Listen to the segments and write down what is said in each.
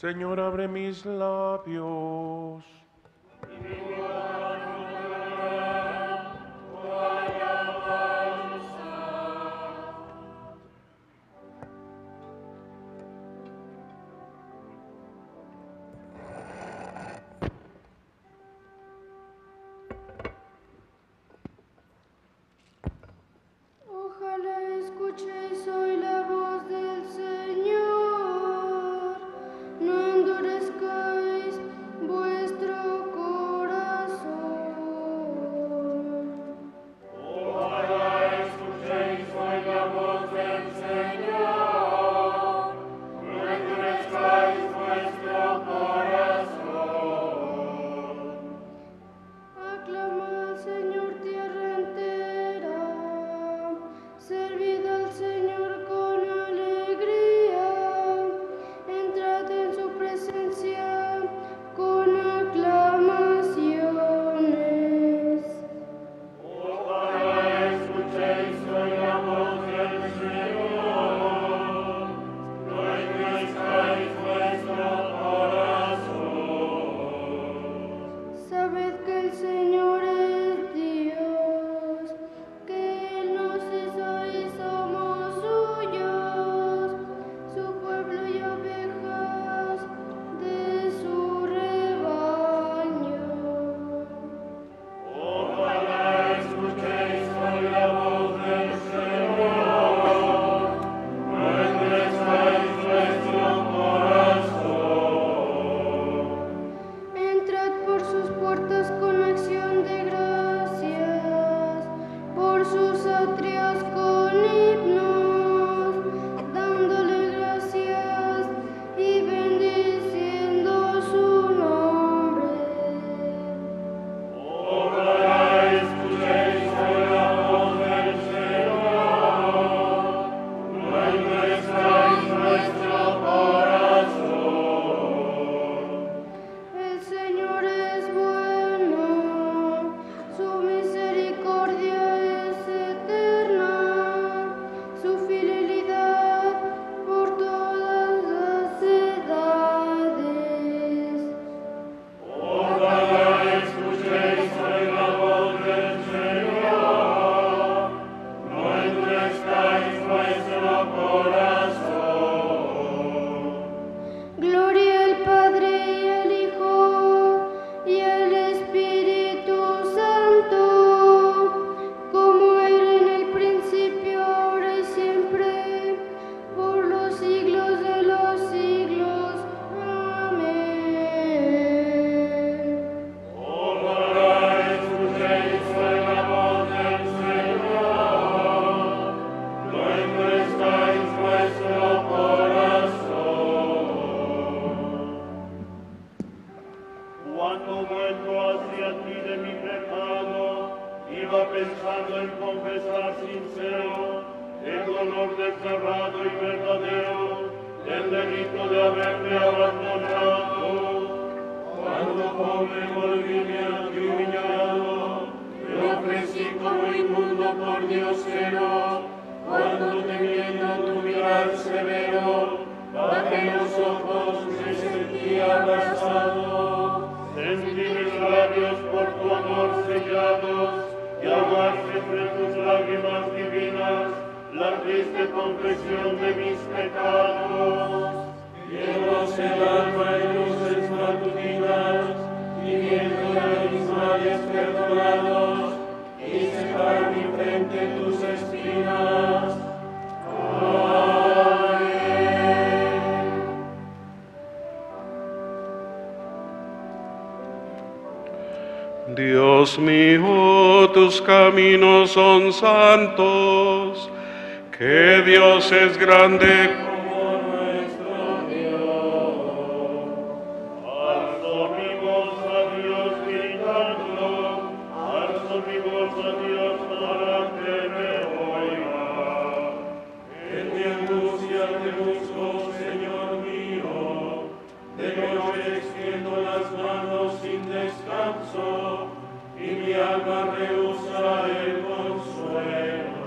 Señor, abre mis labios. Ojalá escuchéis hoy la voz del Señor, no endurezcáis vuestro corazón. Ojalá escuchéis hoy la voz del Señor, no endurezcáis vuestro corazón. Aclama al Señor tierra entera, servid al Señor con alegría, entrad en su presencia con aclamaciones. Ojalá escuchéis hoy la voz del Señor, no endurezcáis vuestro corazón. Sabed que el Señor es Dios, que Él nos hizo y somos suyos, su pueblo y ovejas de su rebaño. Ojalá escuchéis hoy la voz del Señor, no endurezcáis vuestro corazón. Entrad por sus puertas con acción de gracias, por sus atrios con himnos, dándole gracias y bendiciendo su nombre. Ojalá escuchéis hoy la voz del Señor, no endurezcáis vuestro corazón. El Señor es bueno, su misericordia es eterna, su fidelidad por todas las edades. Ojalá escuchéis hoy la voz del Señor, no endurezcáis vuestro corazón. Gloria al Padre y al Hijo y al Espíritu Santo, como era en el principio, ahora y siempre, por los siglos de los siglos. Amén. Ojalá escuchéis hoy la voz del Señor, no endurezcáis vuestro corazón. Cuando vuelvo hacia ti de mi pecado, iba pensando en confesar sincero el dolor desgarrado y verdadero del delito de haberte abandonado. Cuando pobre volví ante humillado, me ofrecí como inmundo por Diosero. Cuando temiendo tu mirar severo, bajé los ojos, me sentí abrazado. Sentí mis labios por tu amor sellados, y ahogarse entre tus lágrimas divinas la triste confesión de mis pecados. Llenóse el alma en luces matutinas, y viendo de mis males perdonados, hice para mi frente tus espinas. Amén. Dios mío, tus caminos son santos, que Dios es grande. Como nuestro Dios, alzo mi voz a Dios gritando, alzo mi voz a Dios para que me oiga. En mi angustia te busco, Señor mío, de noche extiendo las manos sin descanso, y mi alma rehúsa el consuelo.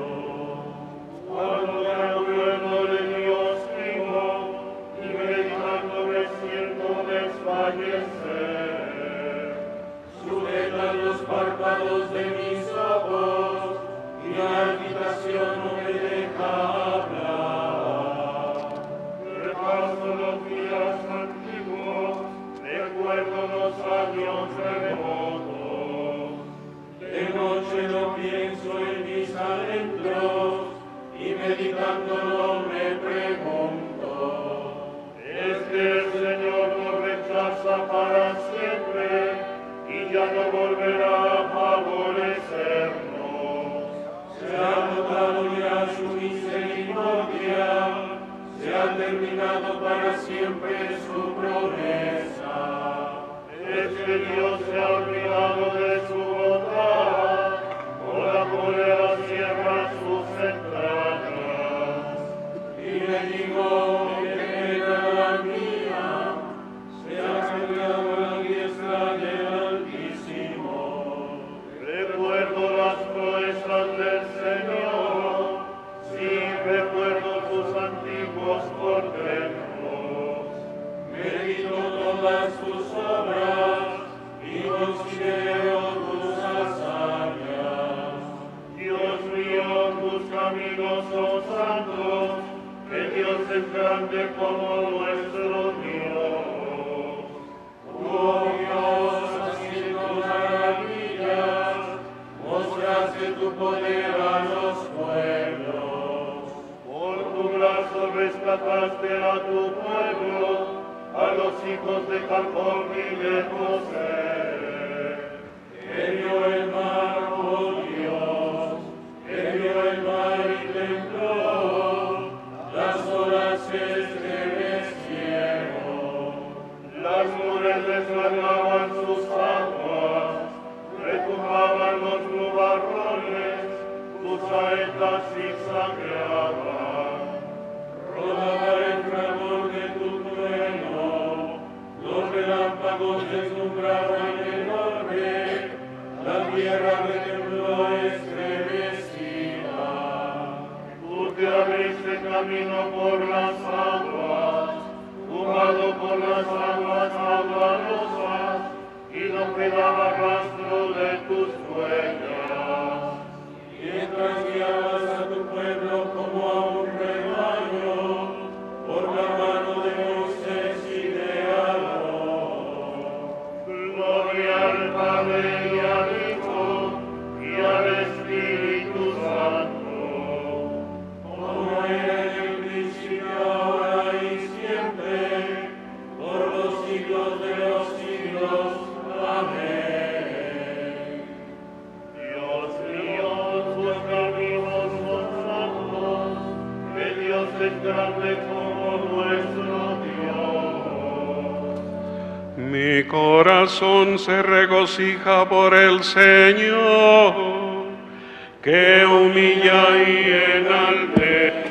Cuando me acuerdo de Dios vivo, y meditando recién fallecer. Sujeta los párpados de mis ojos y la agitación no me deja hablar. Repaso los días antiguos, recuerdo los años remotos. De noche no pienso en mis adentros y meditándolo me pregunto: ¿es que el Señor nos rechaza para siempre y ya no volverá a favorecernos? Se ha agotado ya su misericordia, se ha terminado para siempre su promesa. Es que Dios se ha olvidado de su bondad, o la cólera cierra sus entrañas. Y le digo: que pena mía, se ha cambiado la diestra del Altísimo. Recuerdo las proezas del Señor, sí, recuerdo sus antiguos portentos. Medito todas tus obras y considero tus hazañas. Dios mío, tus caminos son santos, que Dios es grande como nuestro Dios. Oh Dios, haciendo maravillas, mostraste tu poder a los pueblos. Por tu brazo rescataste a tu pueblo, a los hijos de Jacob y de José. Herió el mar, oh Dios, herió el mar y tembló, las olas se estremecieron. Las nubes desgarraban sus aguas, retumbaban los nubarrones, tus saetas zigzagueaban. Rodaba el fragor de tu trueno, los relámpagos deslumbraban el orbe, la tierra retembló estremecida. Tú te abriste camino por las aguas, jugado por las aguas aguadosas, y no quedaba rastro de tus huellas. Mientras guiabas a tu pueblo como a un rebaño, por la mano de Moisés y de Aarón. Gloria al Padre y al Hijo y al Espíritu Santo, como era en el principio, ahora y siempre, por los siglos de los siglos. Amén. Dios mío, tus caminos son santos, que Dios es grande como nuestro Dios. Mi corazón se regocija por el Señor, que humilla y enaltece.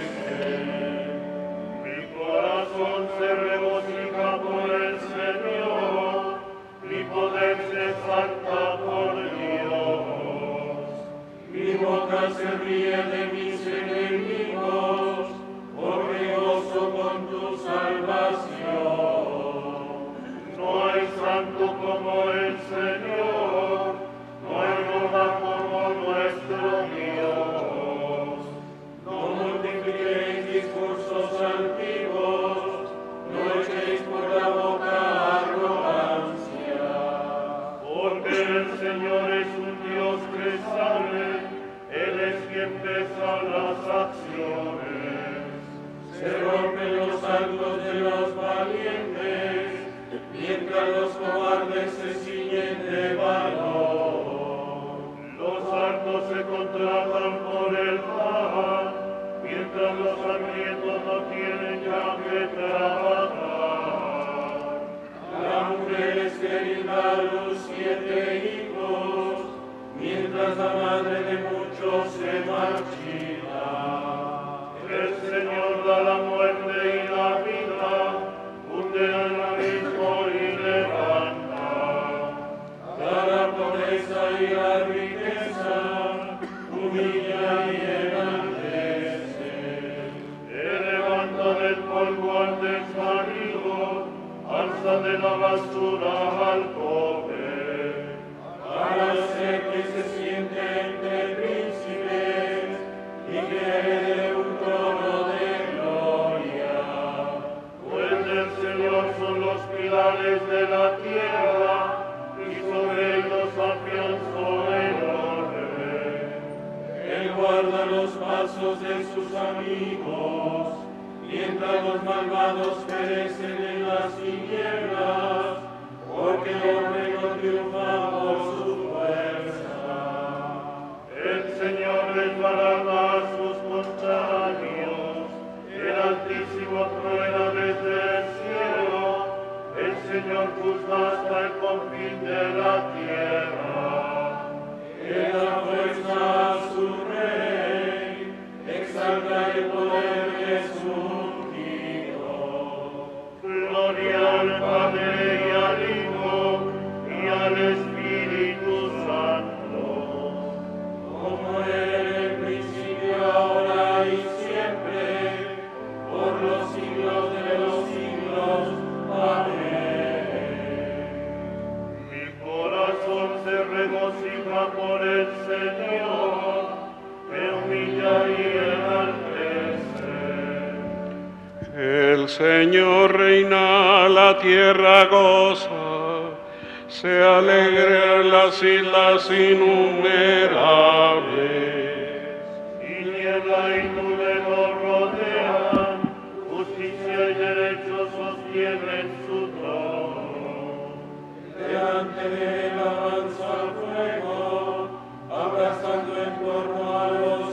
Mi corazón se regocija por el Señor, mi poder se exalta por Dios. Mi boca se ríe de mis enemigos, porque gozo con tu salvación. No hay santo como el Señor, no hay roca como nuestro Dios. No multipliquéis discursos altivos, no echéis por la boca arrogancia. Porque el Señor es un Dios que sabe, Él es quien pesa las acciones. Se rompen los altos de los valientes, mientras los cobardes se ciñen de valor. Los hartos se contratan por el pan, mientras los hambrientos no tienen ya que trabajar. La mujer estéril da a luz 7 hijos, mientras la madre de muchos se marchita. El Señor da la muerte y la vida, hunde al abismo y levanta. Da la pobreza y la riqueza, humilla y enaltece. Levanta del polvo al desvalido, alza pasa de la basura al pobre, para hacer que se siente entre príncipes y que herede un trono de gloria. pues del Señor son los pilares de la tierra, y sobre ellos afianzó el orden. Él guarda los pasos de sus amigos, mientras los malvados perecen en las tinieblas, porque el hombre no triunfa por su fuerza. El Señor desbarata a sus contrarios, el Altísimo truena desde el cielo, el Señor juzga hasta el confín de la tierra. Él da fuerza a su rey, exalta el poder de su ungido. Gloria al Padre y al Hijo y al Espíritu Santo, Como era en el principio, ahora y siempre, por los siglos de los siglos. Amén. mi corazón se regocija por el Señor, me humilla y enaltece. El Señor reina, la tierra goza, se alegran las islas innumerables. Tiniebla y nube nos rodean, justicia y derecho sostienen su trono. Delante de él avanza el fuego, abrazando en torno a los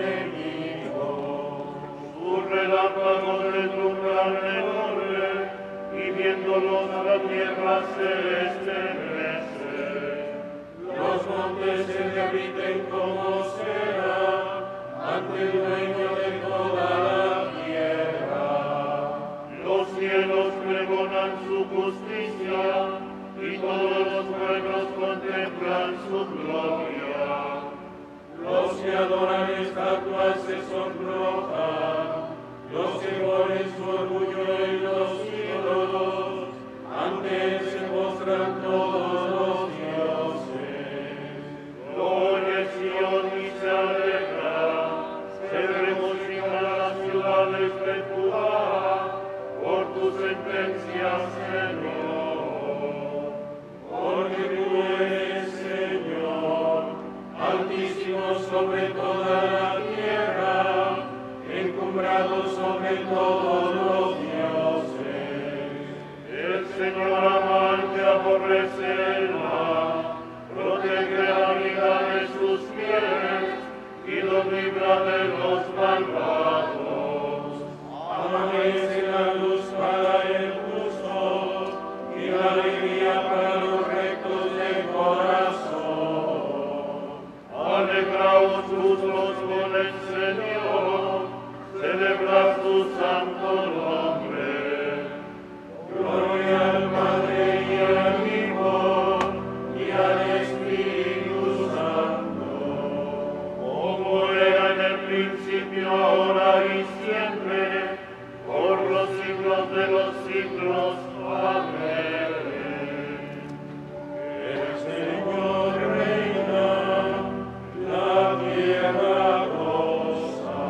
enemigos. Sus relámpagos deslumbran el orbe, y viéndolos la tierra se estremece. Los montes se derriten como cera ante el dueño de toda la tierra. Los cielos pregonan su justicia, y todos los pueblos contemplan su gloria. Los que adoran estatuas se sonrojan, los que ponen su orgullo en los ídolos, ante él se postran todos los dioses. Oye Sion y se alegra, se regocijan las ciudades de Judá, por tus sentencias, Señor. Porque tú eres, Señor, altísimo sobre toda la tierra, encumbrado sobre todos los dioses. El Señor ama al que aborrece el mal, protege la vida de sus fieles y los libra de los malvados. Amanece la luz para el justo y la alegría para los rectos de corazón. Alegraos justos con el Señor, celebrad su santo nombre. Gloria al Padre y al Hijo y al Espíritu Santo. Como era en el principio, ahora y siempre, por los siglos de los siglos. Amén. El Señor reina, la tierra goza.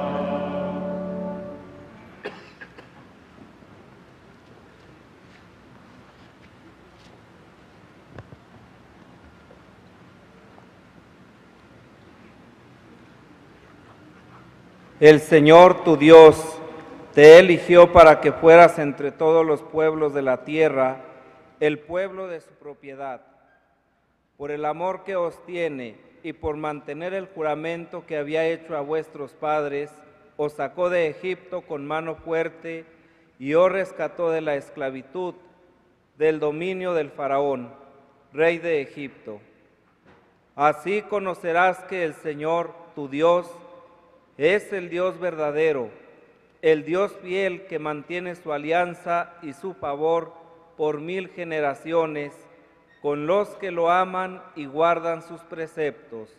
El Señor tu Dios te eligió para que fueras entre todos los pueblos de la tierra el pueblo de su propiedad. Por el amor que os tiene y por mantener el juramento que había hecho a vuestros padres, os sacó de Egipto con mano fuerte y os rescató de la esclavitud, del dominio del faraón, rey de Egipto. Así conocerás que el Señor, tu Dios, es el Dios verdadero, el Dios fiel que mantiene su alianza y su favor por 1000 generaciones con los que lo aman y guardan sus preceptos.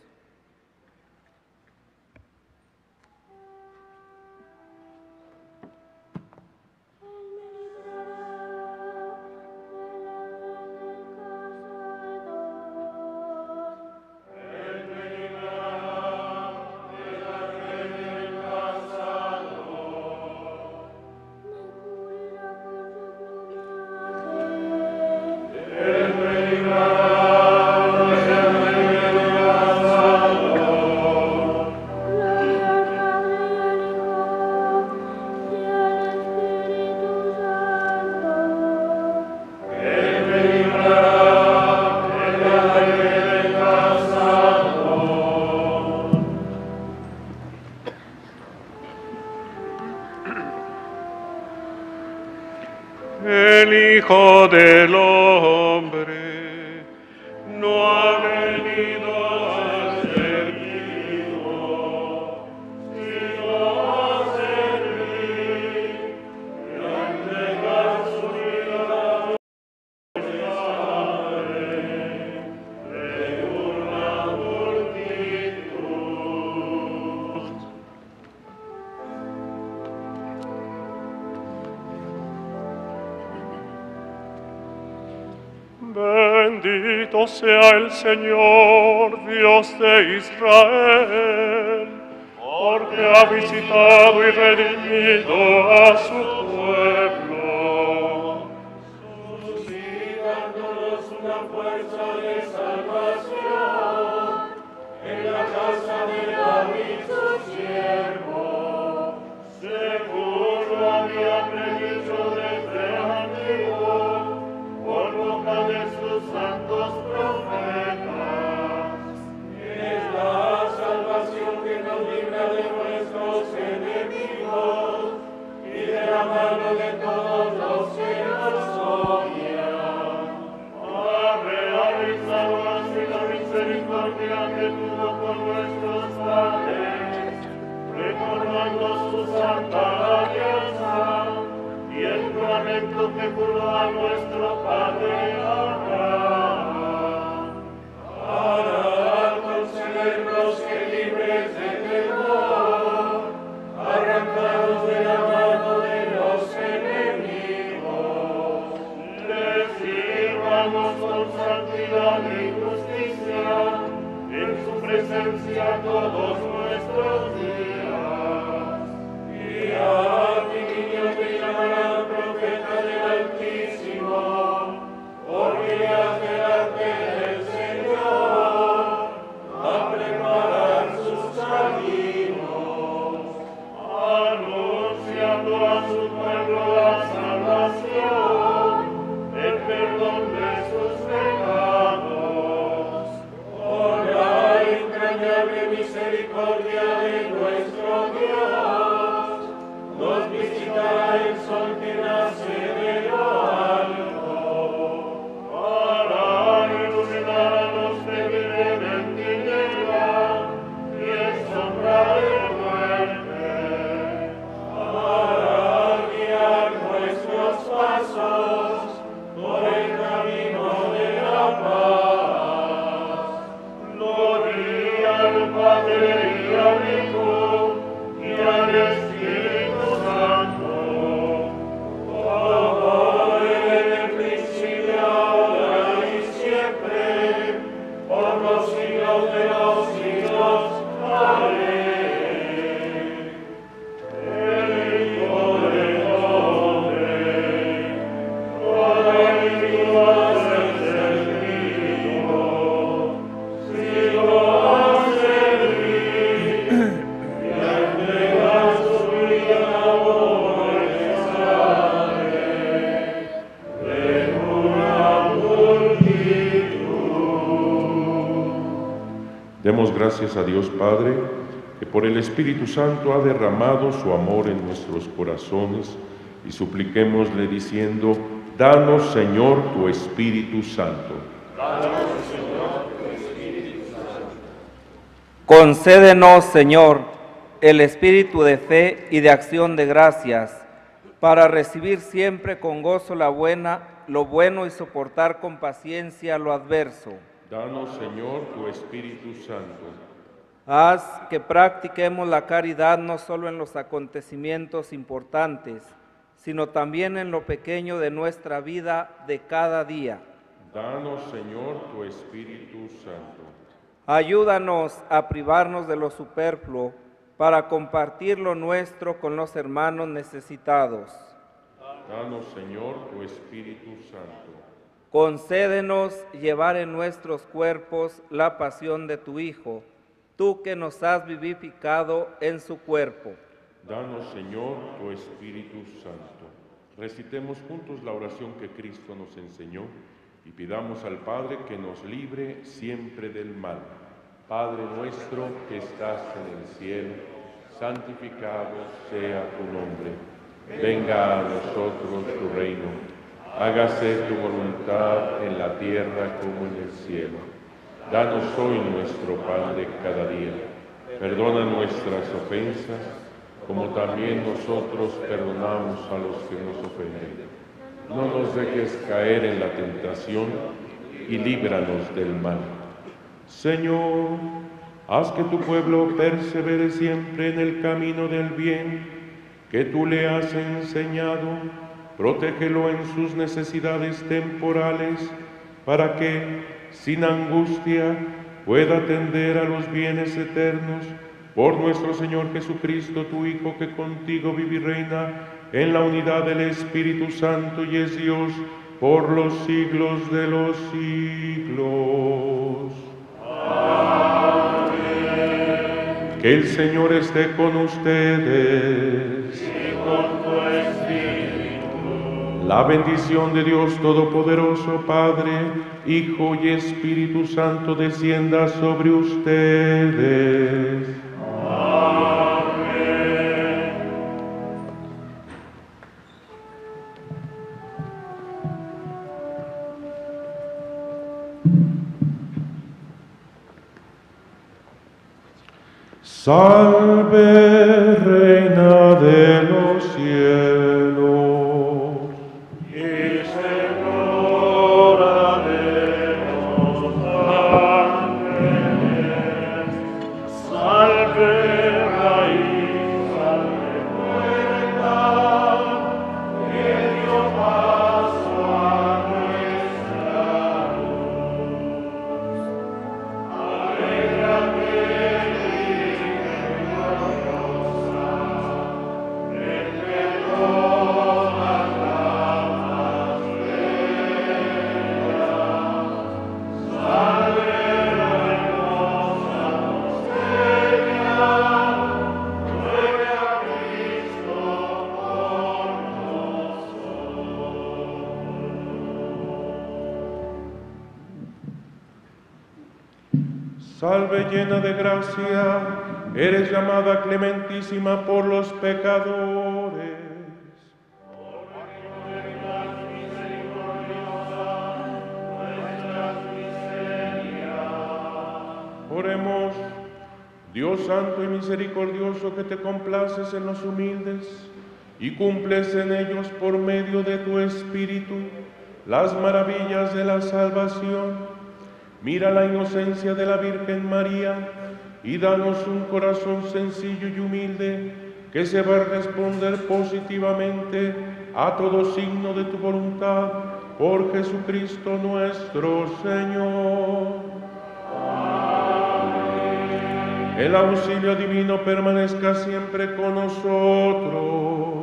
El Hijo del Hombre no ha venido a servir, sino a servir y a entregar su vida de una multitud. Bendito sea el Señor, Dios de Israel, porque ha visitado y redimido a su pueblo, suscitándonos una fuerza de salvación en la casa de David su siervo, según lo había predicho desde antiguo, por boca de sus santos profetas. es la salvación que nos libra de nuestros enemigos y de la mano de todos los que nos odian. Ha realizado así la misericordia que tuvo con nuestros padres, recordando su santa alianza y el juramento que juró a nuestro padre Abraham. Para concedernos que libres de temor, arrancados de la mano de los enemigos, Les sirvamos con santidad y justicia en su presencia todos nuestros días. y a ti, niño, te llamarán profeta del Altísimo, porque has delante del Señor a preparar sus caminos. Anunciando a su pueblo la salvación, el perdón de sus pecados. Por la entrañable misericordia de nuestro Dios, nos visitará el sol que nace de lo alto, Para iluminar a los que viven en tinieblas y en sombra de muerte. para guiar nuestros pasos por el camino de la paz. Gloria al Padre y al Hijo y al Espíritu Santo, Como era en el principio, ahora y siempre, por los siglos de los siglos. Amén. el Hijo del Hombre, ha venido a ser servido, sino a servir y a entregar su vida por el sangre de una multitud. Demos gracias a Dios Padre, que por el Espíritu Santo ha derramado su amor en nuestros corazones, y supliquémosle diciendo: danos, Señor, tu Espíritu Santo. Concédenos, Señor, el espíritu de fe y de acción de gracias, para recibir siempre con gozo lo bueno y soportar con paciencia lo adverso. Danos, Señor, tu Espíritu Santo. Haz que practiquemos la caridad no solo en los acontecimientos importantes, sino también en lo pequeño de nuestra vida de cada día. Danos, Señor, tu Espíritu Santo. Ayúdanos a privarnos de lo superfluo para compartir lo nuestro con los hermanos necesitados. Danos, Señor, tu Espíritu Santo. Concédenos llevar en nuestros cuerpos la pasión de tu Hijo, tú que nos has vivificado en su cuerpo. Danos, Señor, tu Espíritu Santo. Recitemos juntos la oración que Cristo nos enseñó y pidamos al Padre que nos libre siempre del mal. Padre nuestro que estás en el cielo, santificado sea tu nombre. Venga a nosotros tu reino. Hágase tu voluntad en la tierra como en el cielo. Danos hoy nuestro pan de cada día. Perdona nuestras ofensas, como también nosotros perdonamos a los que nos ofenden. No nos dejes caer en la tentación y líbranos del mal. Señor, haz que tu pueblo persevere siempre en el camino del bien que tú le has enseñado. Protégelo en sus necesidades temporales, para que, sin angustia, pueda atender a los bienes eternos. Por nuestro Señor Jesucristo, tu Hijo, que contigo vive y reina en la unidad del Espíritu Santo y es Dios por los siglos de los siglos. Amén. Que el Señor esté con ustedes. Y con tu espíritu. La bendición de Dios Todopoderoso, Padre, Hijo y Espíritu Santo, descienda sobre ustedes. Amén. Salve, Reina de los cielos. Y Señora de los ángeles, salve raíz, salve puerta, que dio paso a nuestra luz. Alégrate, Virgen gloriosa, entre todas las más bellas. Salve la hermosa doncella, ruega a Cristo por nosotros. Salve llena de gracia, eres llamada clementísima por los pecadores. Oremos, Dios santo y misericordioso, que te complaces en los humildes y cumples en ellos por medio de tu Espíritu las maravillas de la salvación. Mira la inocencia de la Virgen María y danos un corazón sencillo y humilde que sepa responder positivamente a todo signo de tu voluntad, por Jesucristo nuestro Señor. Amén. El auxilio divino permanezca siempre con nosotros.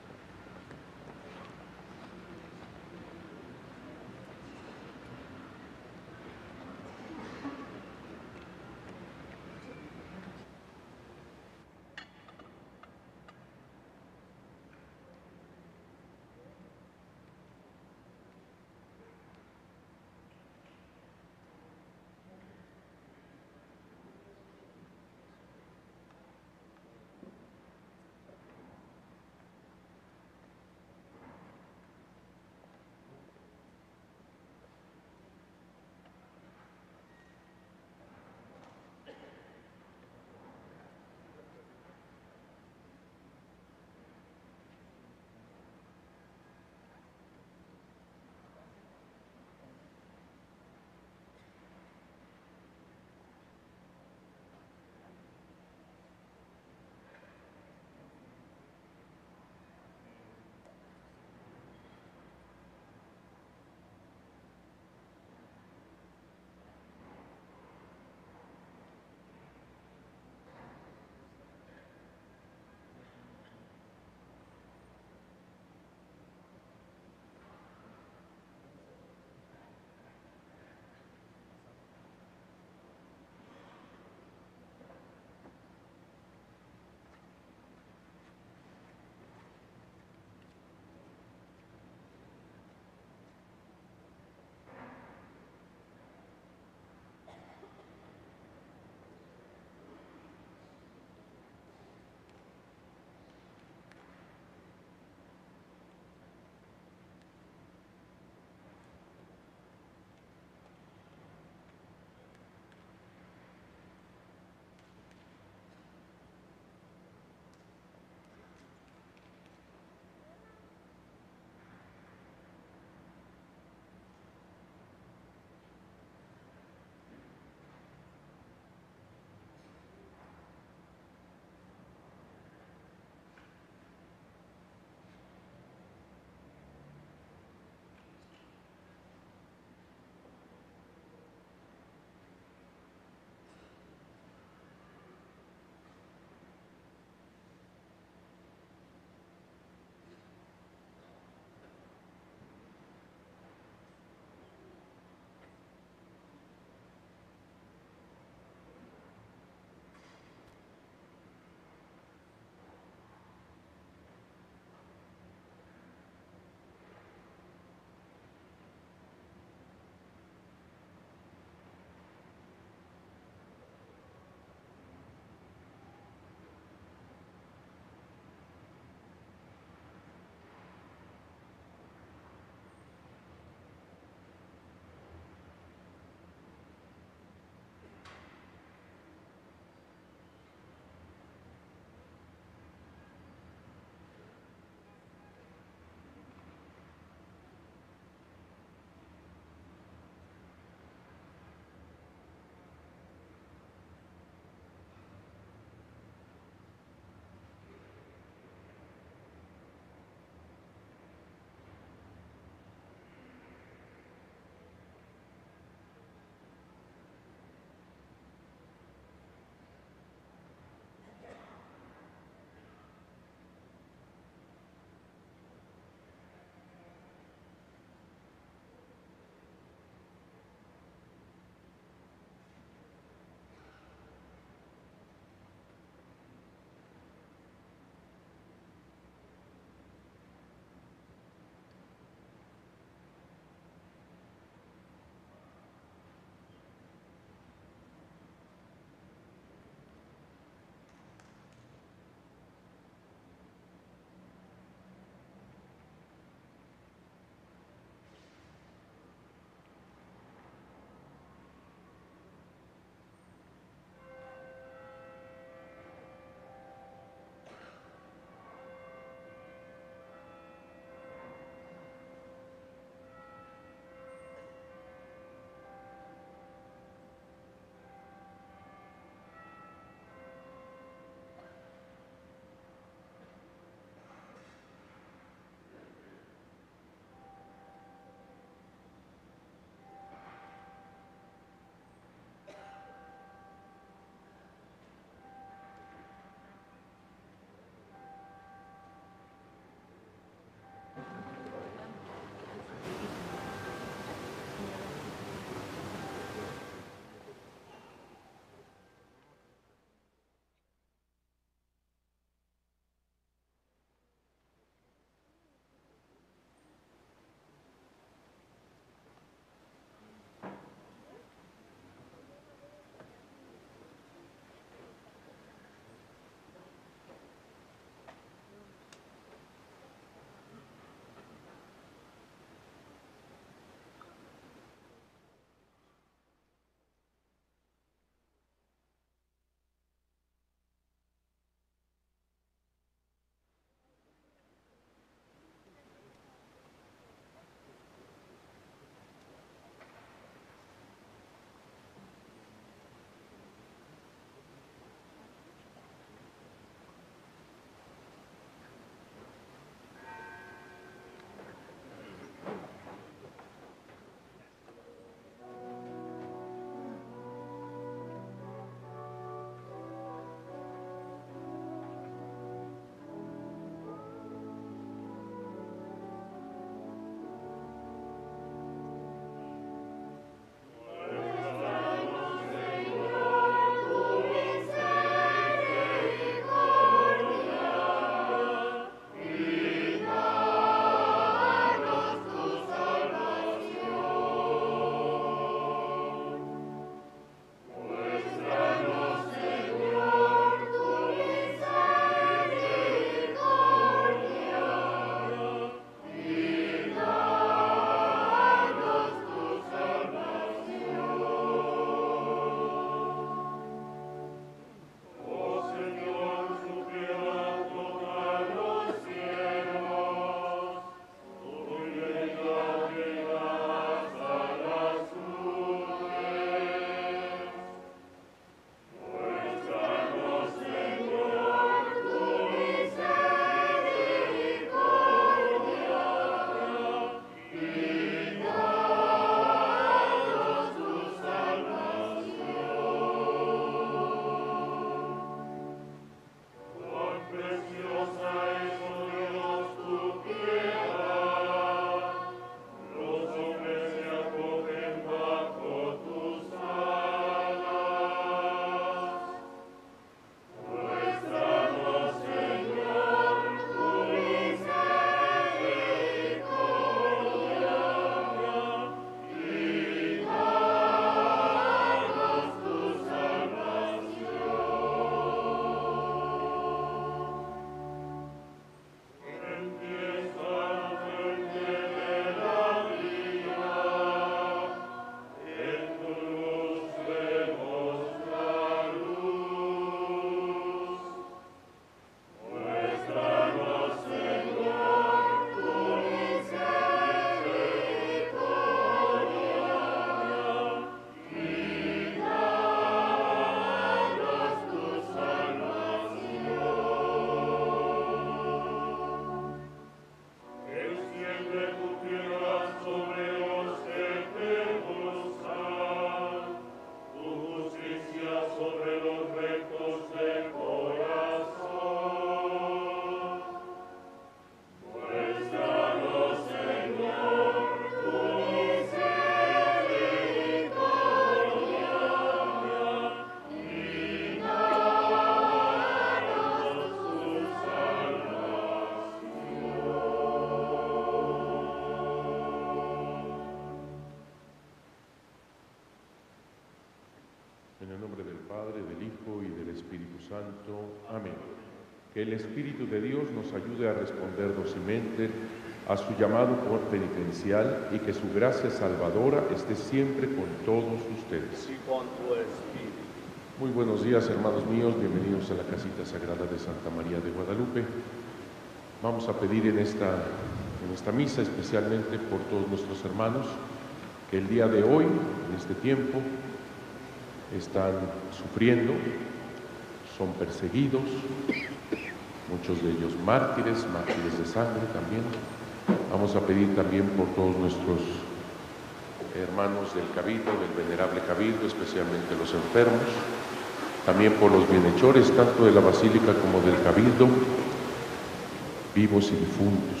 el nombre del Padre, del Hijo y del Espíritu Santo. Amén. Que el Espíritu de Dios nos ayude a responder dócilmente a su llamado penitencial y que su gracia salvadora esté siempre con todos ustedes. Y con tu espíritu. Muy buenos días, hermanos míos, bienvenidos a la casita sagrada de Santa María de Guadalupe. Vamos a pedir en esta misa especialmente por todos nuestros hermanos que el día de hoy, en este tiempo, están sufriendo, son perseguidos, muchos de ellos mártires de sangre también. Vamos a pedir también por todos nuestros hermanos del Cabildo, del Venerable Cabildo, especialmente los enfermos, también por los bienhechores, tanto de la Basílica como del Cabildo, vivos y difuntos.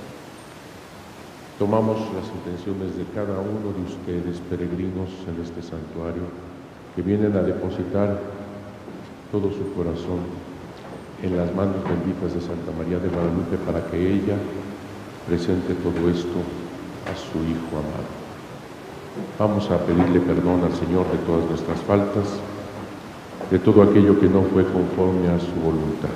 Tomamos las intenciones de cada uno de ustedes, peregrinos en este santuario, que vienen a depositar todo su corazón en las manos benditas de Santa María de Guadalupe para que ella presente todo esto a su Hijo amado. Vamos a pedirle perdón al Señor de todas nuestras faltas, de todo aquello que no fue conforme a su voluntad.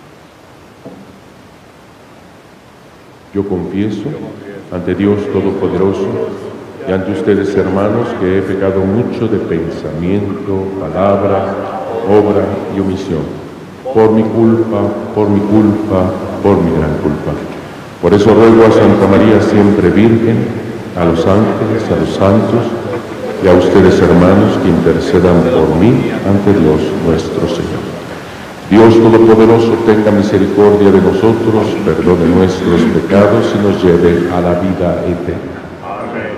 Yo confieso ante Dios Todopoderoso y ante ustedes, hermanos, que he pecado mucho de pensamiento, palabra, obra y omisión, por mi culpa, por mi gran culpa. Por eso ruego a Santa María siempre Virgen, a los ángeles, a los santos y a ustedes, hermanos, que intercedan por mí ante Dios nuestro Señor. Dios Todopoderoso tenga misericordia de nosotros, perdone nuestros pecados y nos lleve a la vida eterna. Amén.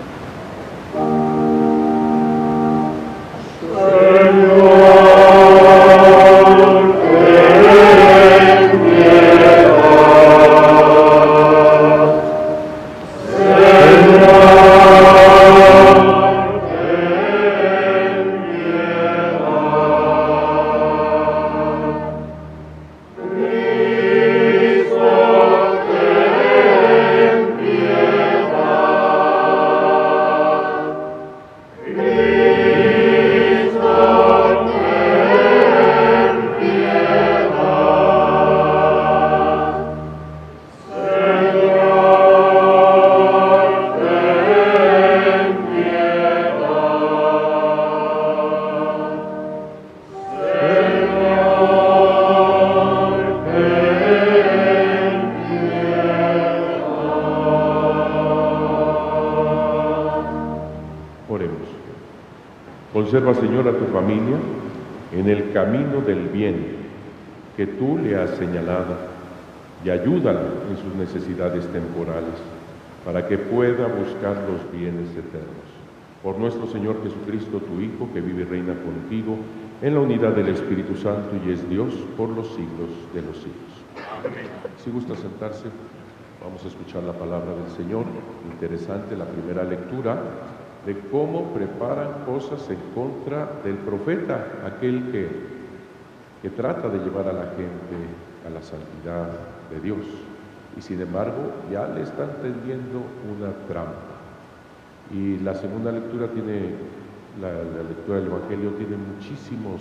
Conserva, Señor, a tu familia en el camino del bien que tú le has señalado y ayúdala en sus necesidades temporales para que pueda buscar los bienes eternos. Por nuestro Señor Jesucristo, tu Hijo, que vive y reina contigo en la unidad del Espíritu Santo y es Dios por los siglos de los siglos. Amén. Si gusta sentarse, vamos a escuchar la palabra del Señor. Interesante la primera lectura de cómo preparan cosas en contra del profeta, aquel que trata de llevar a la gente a la santidad de Dios. Y sin embargo, ya le están tendiendo una trampa. Y la segunda lectura la lectura del Evangelio tiene muchísimos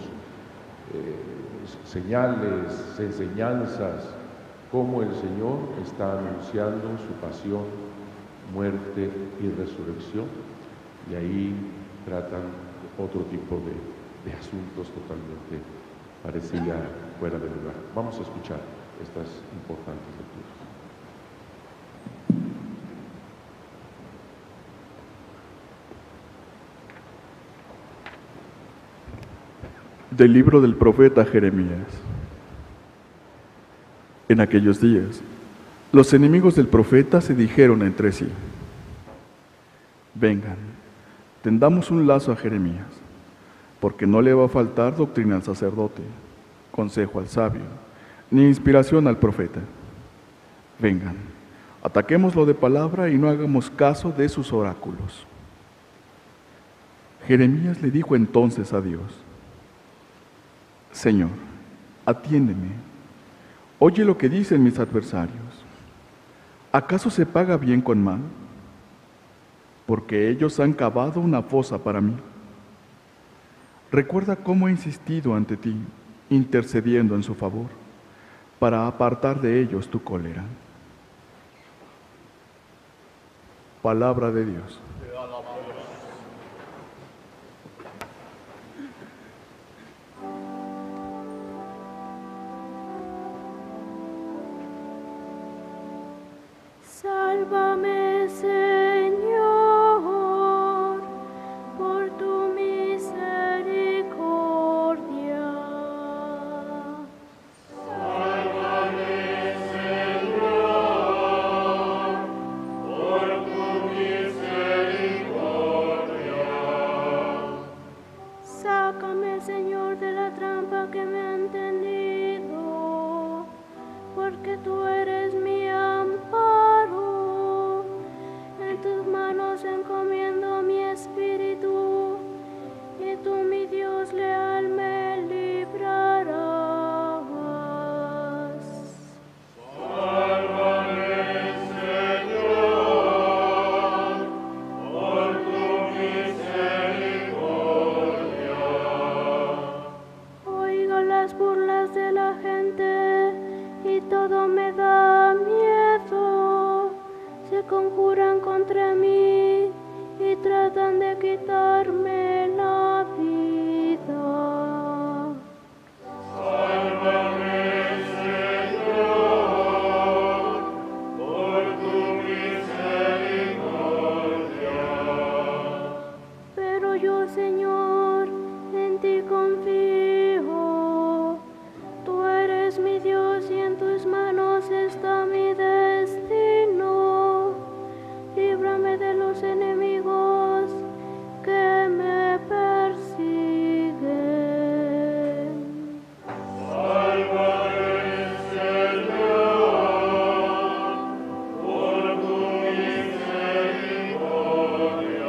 señales, enseñanzas, cómo el Señor está anunciando su pasión, muerte y resurrección. Y ahí tratan otro tipo de asuntos totalmente parecía fuera de lugar. Vamos a escuchar estas importantes lecturas. Del libro del profeta Jeremías. En aquellos días, los enemigos del profeta se dijeron entre sí: vengan, tendamos un lazo a Jeremías, porque no le va a faltar doctrina al sacerdote, consejo al sabio, ni inspiración al profeta. Vengan, ataquémoslo de palabra y no hagamos caso de sus oráculos. Jeremías le dijo entonces a Dios: Señor, atiéndeme, oye lo que dicen mis adversarios. ¿Acaso se paga bien con mal? Porque ellos han cavado una fosa para mí. Recuerda cómo he insistido ante ti, intercediendo en su favor, para apartar de ellos tu cólera. Palabra de Dios. Sálvame, Señor, por tu misericordia. Sálvame, Señor, por tu misericordia. Sácame, Señor, de la trampa que me han tendido, porque tú eres mi amparo. En tus manos encomiendo mi espíritu, y tú, mi Dios leal, me librarás. Sálvame, Señor, por tu misericordia. Oigo las burlas de la gente y todo me da miedo. Se conjuran contra mí y tratan de quitarme la vida. Sálvame, Señor, por tu misericordia. Pero yo, Señor, en ti confío. Tú eres mi Dios y en tus manos está mi destino. Líbrame de los enemigos que me persiguen. Sálvame, Señor, por tu misericordia.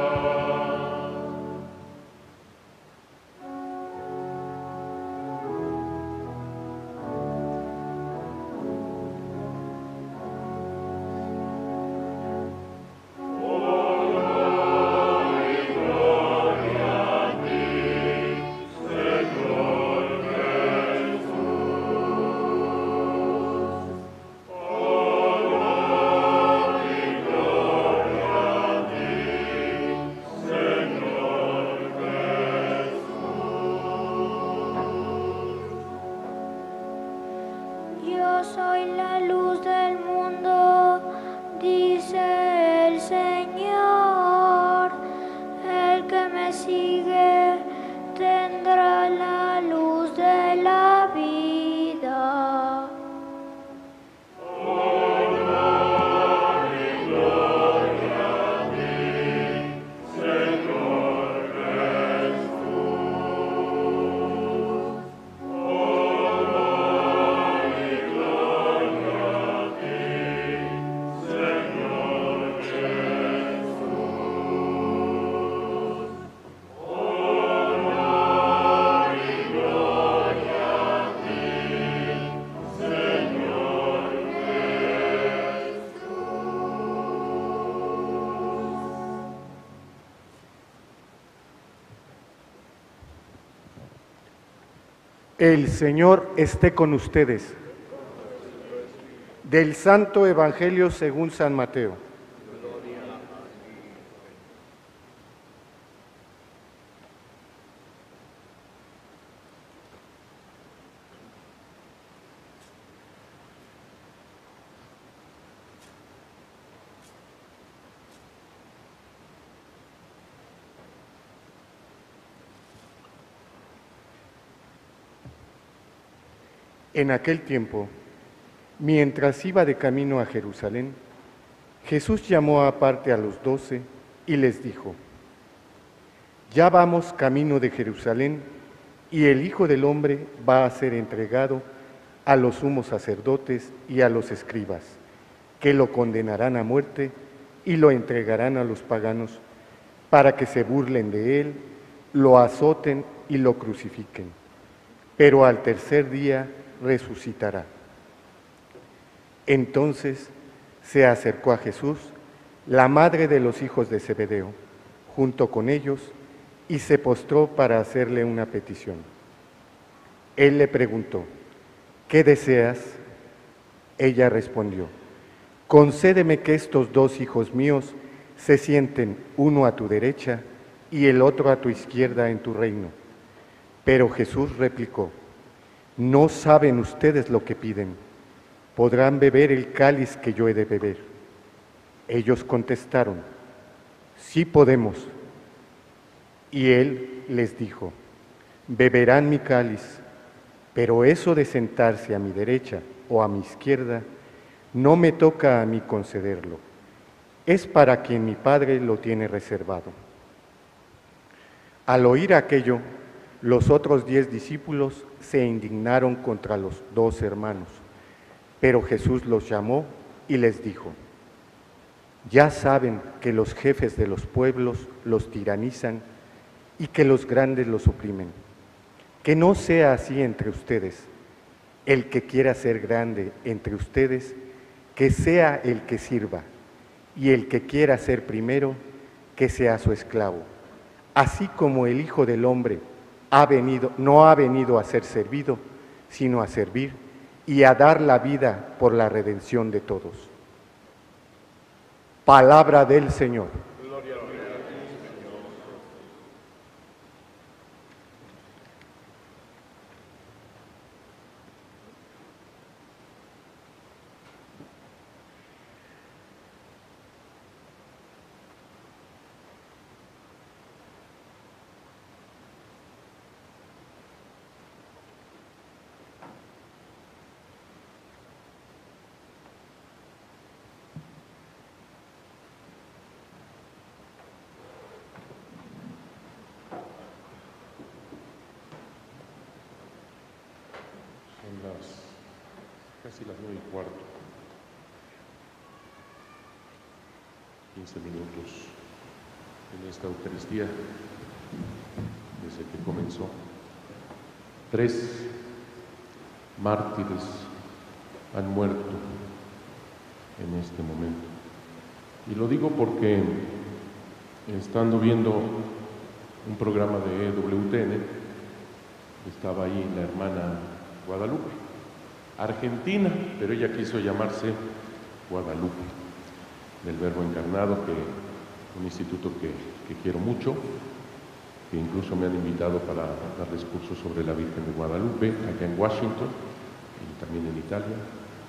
Yo soy la luz del mundo, dice el Señor. El que me sigue tendrá la luz de la vida. El Señor esté con ustedes. Del Santo Evangelio según San Mateo. En aquel tiempo, mientras iba de camino a Jerusalén, Jesús llamó aparte a los 12 y les dijo: Ya vamos camino de Jerusalén, y el Hijo del Hombre va a ser entregado a los sumos sacerdotes y a los escribas, que lo condenarán a muerte y lo entregarán a los paganos, para que se burlen de él, lo azoten y lo crucifiquen. Pero al tercer día resucitará. Entonces se acercó a Jesús la madre de los hijos de Zebedeo, junto con ellos, y se postró para hacerle una petición. Él le preguntó, ¿qué deseas? Ella respondió, concédeme que estos 2 hijos míos se sienten uno a tu derecha y el otro a tu izquierda en tu reino. Pero Jesús replicó, no saben ustedes lo que piden. ¿Podrán beber el cáliz que yo he de beber? Ellos contestaron, sí podemos. Y él les dijo, beberán mi cáliz, pero eso de sentarse a mi derecha o a mi izquierda, no me toca a mí concederlo. Es para quien mi Padre lo tiene reservado. Al oír aquello, los otros 10 discípulos se indignaron contra los 2 hermanos, pero Jesús los llamó y les dijo, ya saben que los jefes de los pueblos los tiranizan y que los grandes los oprimen. Que no sea así entre ustedes. El que quiera ser grande entre ustedes, que sea el que sirva, y el que quiera ser primero, que sea su esclavo. Así como el Hijo del Hombre no ha venido a ser servido, sino a servir y a dar la vida por la redención de todos. Palabra del Señor. Casi las 9:15. 15 minutos en esta Eucaristía desde que comenzó. 3 mártires han muerto en este momento. Y lo digo porque estando viendo un programa de EWTN, estaba ahí la hermana Guadalupe, argentina, pero ella quiso llamarse Guadalupe, del Verbo Encarnado, un instituto que quiero mucho, que incluso me han invitado para darles cursos sobre la Virgen de Guadalupe, acá en Washington y también en Italia.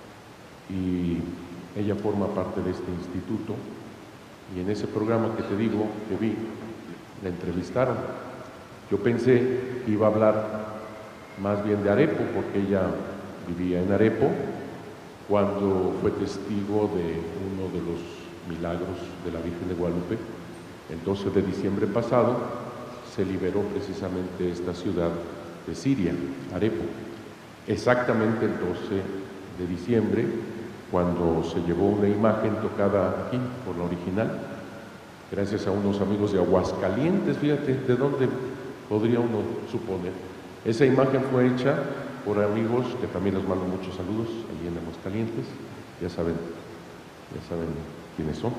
Y ella forma parte de este instituto, y en ese programa que te digo, que vi, la entrevistaron. Yo pensé que iba a hablar más bien de Arepo, porque ella vivía en Arepo cuando fue testigo de uno de los milagros de la Virgen de Guadalupe. El 12 de diciembre pasado se liberó precisamente esta ciudad de Siria, Arepo. Exactamente el 12 de diciembre, cuando se llevó una imagen tocada aquí por la original, gracias a unos amigos de Aguascalientes. Fíjate de dónde podría uno suponer. Esa imagen fue hecha por amigos que también les mando muchos saludos allí en Aguascalientes, ya saben quiénes son,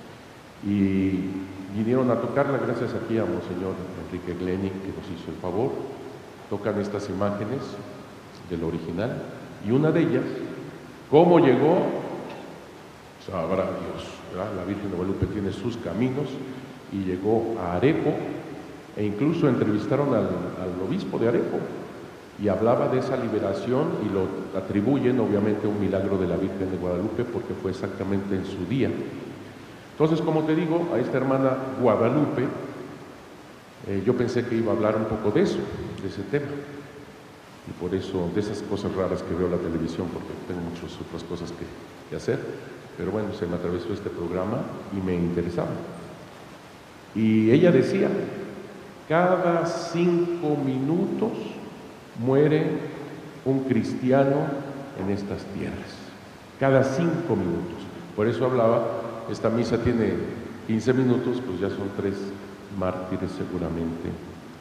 y vinieron a tocarla gracias aquí a Monseñor Enrique Gleni, que nos hizo el favor. Tocan estas imágenes del original, y una de ellas, ¿cómo llegó? Sabrá Dios, ¿verdad? La Virgen de Guadalupe tiene sus caminos, y llegó a Arepo, e incluso entrevistaron al obispo de Arepo, y hablaba de esa liberación, y lo atribuyen obviamente a un milagro de la Virgen de Guadalupe, porque fue exactamente en su día. Entonces, como te digo, a esta hermana Guadalupe, yo pensé que iba a hablar un poco de eso, de ese tema, y por eso, de esas cosas raras que veo en la televisión, porque tengo muchas otras cosas que hacer, pero bueno, se me atravesó este programa y me interesaba. Y ella decía, cada 5 minutos muere un cristiano en estas tierras, cada 5 minutos. Por eso hablaba, esta misa tiene 15 minutos, pues ya son 3 mártires seguramente,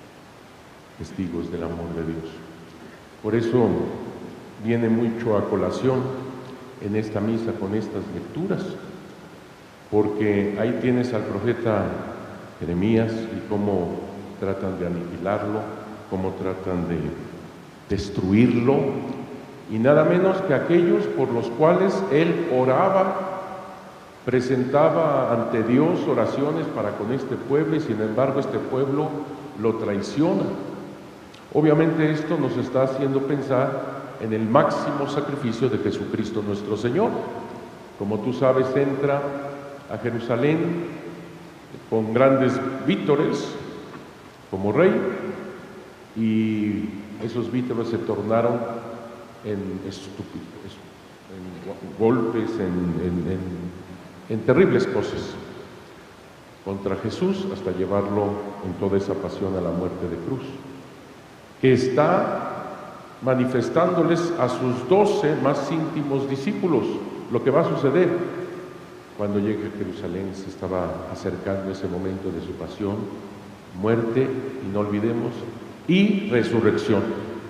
testigos del amor de Dios. Por eso viene mucho a colación en esta misa con estas lecturas, porque ahí tienes al profeta Jeremías y cómo tratan de aniquilarlo, cómo tratan de destruirlo, y nada menos que aquellos por los cuales él oraba, presentaba ante Dios oraciones para con este pueblo, y sin embargo este pueblo lo traiciona. Obviamente esto nos está haciendo pensar en el máximo sacrificio de Jesucristo nuestro Señor. Como tú sabes, entra a Jerusalén con grandes vítores como rey, y esos vítores se tornaron en golpes, en terribles cosas contra Jesús, hasta llevarlo en toda esa pasión a la muerte de cruz, que está manifestándoles a sus 12 más íntimos discípulos lo que va a suceder cuando llegue a Jerusalén. Se estaba acercando ese momento de su pasión, muerte, y no olvidemos, y resurrección.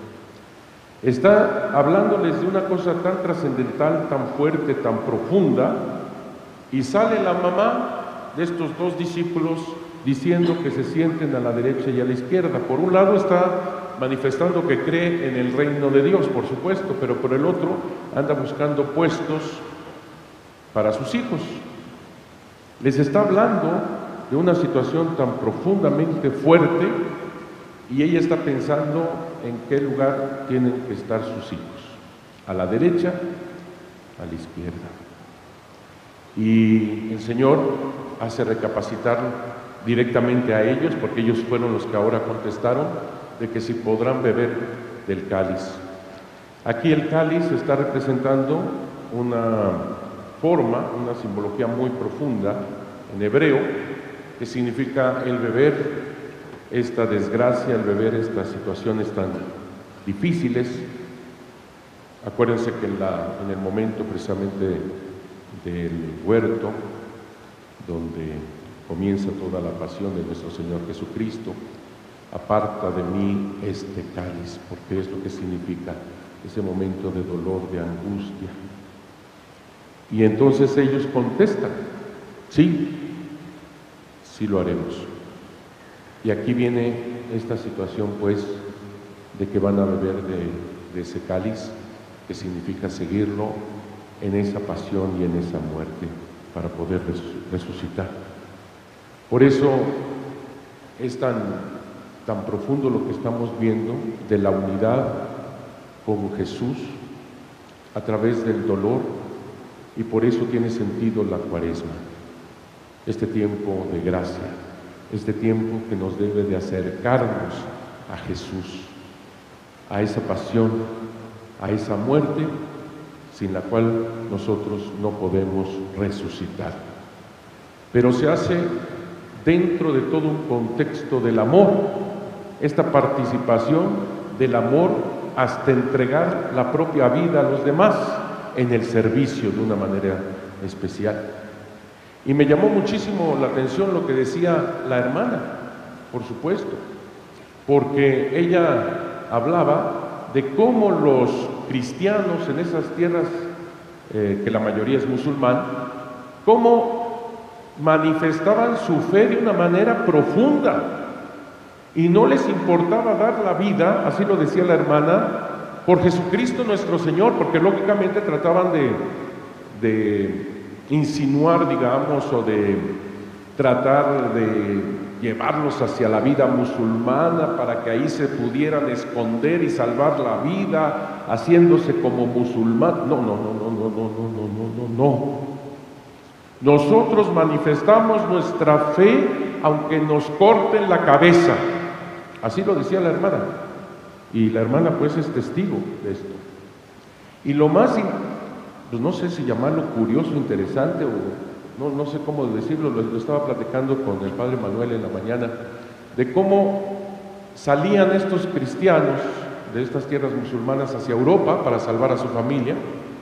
Está hablándoles de una cosa tan trascendental, tan fuerte, tan profunda, y sale la mamá de estos 2 discípulos diciendo que se sienten a la derecha y a la izquierda. Por un lado está manifestando que cree en el reino de Dios, por supuesto, pero por el otro anda buscando puestos para sus hijos. Les está hablando de una situación tan profundamente fuerte, y ella está pensando en qué lugar tienen que estar sus hijos, a la derecha, a la izquierda. Y el Señor hace recapacitar directamente a ellos, porque ellos fueron los que ahora contestaron, de que si podrán beber del cáliz. Aquí el cáliz está representando una forma, una simbología muy profunda en hebreo, que significa el beber esta desgracia, el beber estas situaciones tan difíciles. Acuérdense que en el momento precisamente del huerto, donde comienza toda la pasión de nuestro Señor Jesucristo, aparta de mí este cáliz, porque es lo que significa ese momento de dolor, de angustia. Y entonces ellos contestan, sí, sí lo haremos. Y aquí viene esta situación, pues, de que van a beber de ese cáliz, que significa seguirlo en esa pasión y en esa muerte, para poder resucitar. Por eso es tan profundo lo que estamos viendo de la unidad con Jesús a través del dolor, y por eso tiene sentido la Cuaresma, este tiempo de gracia, este tiempo que nos debe de acercarnos a Jesús, a esa pasión, a esa muerte sin la cual nosotros no podemos resucitar. Pero se hace dentro de todo un contexto del amor, esta participación del amor hasta entregar la propia vida a los demás en el servicio de una manera especial. Y me llamó muchísimo la atención lo que decía la hermana, por supuesto, porque ella hablaba de cómo los cristianos en esas tierras, que la mayoría es musulmán, cómo manifestaban su fe de una manera profunda y no les importaba dar la vida, así lo decía la hermana, por Jesucristo nuestro Señor, porque lógicamente trataban de insinuar, digamos, o de tratar de llevarlos hacia la vida musulmana para que ahí se pudieran esconder y salvar la vida haciéndose como musulmán. No. Nosotros manifestamos nuestra fe aunque nos corten la cabeza. Así lo decía la hermana. Y la hermana pues es testigo de esto. Y lo más, pues no sé si llamarlo curioso, interesante o no sé cómo decirlo, lo estaba platicando con el padre Manuel en la mañana, de cómo salían estos cristianos de estas tierras musulmanas hacia Europa para salvar a su familia,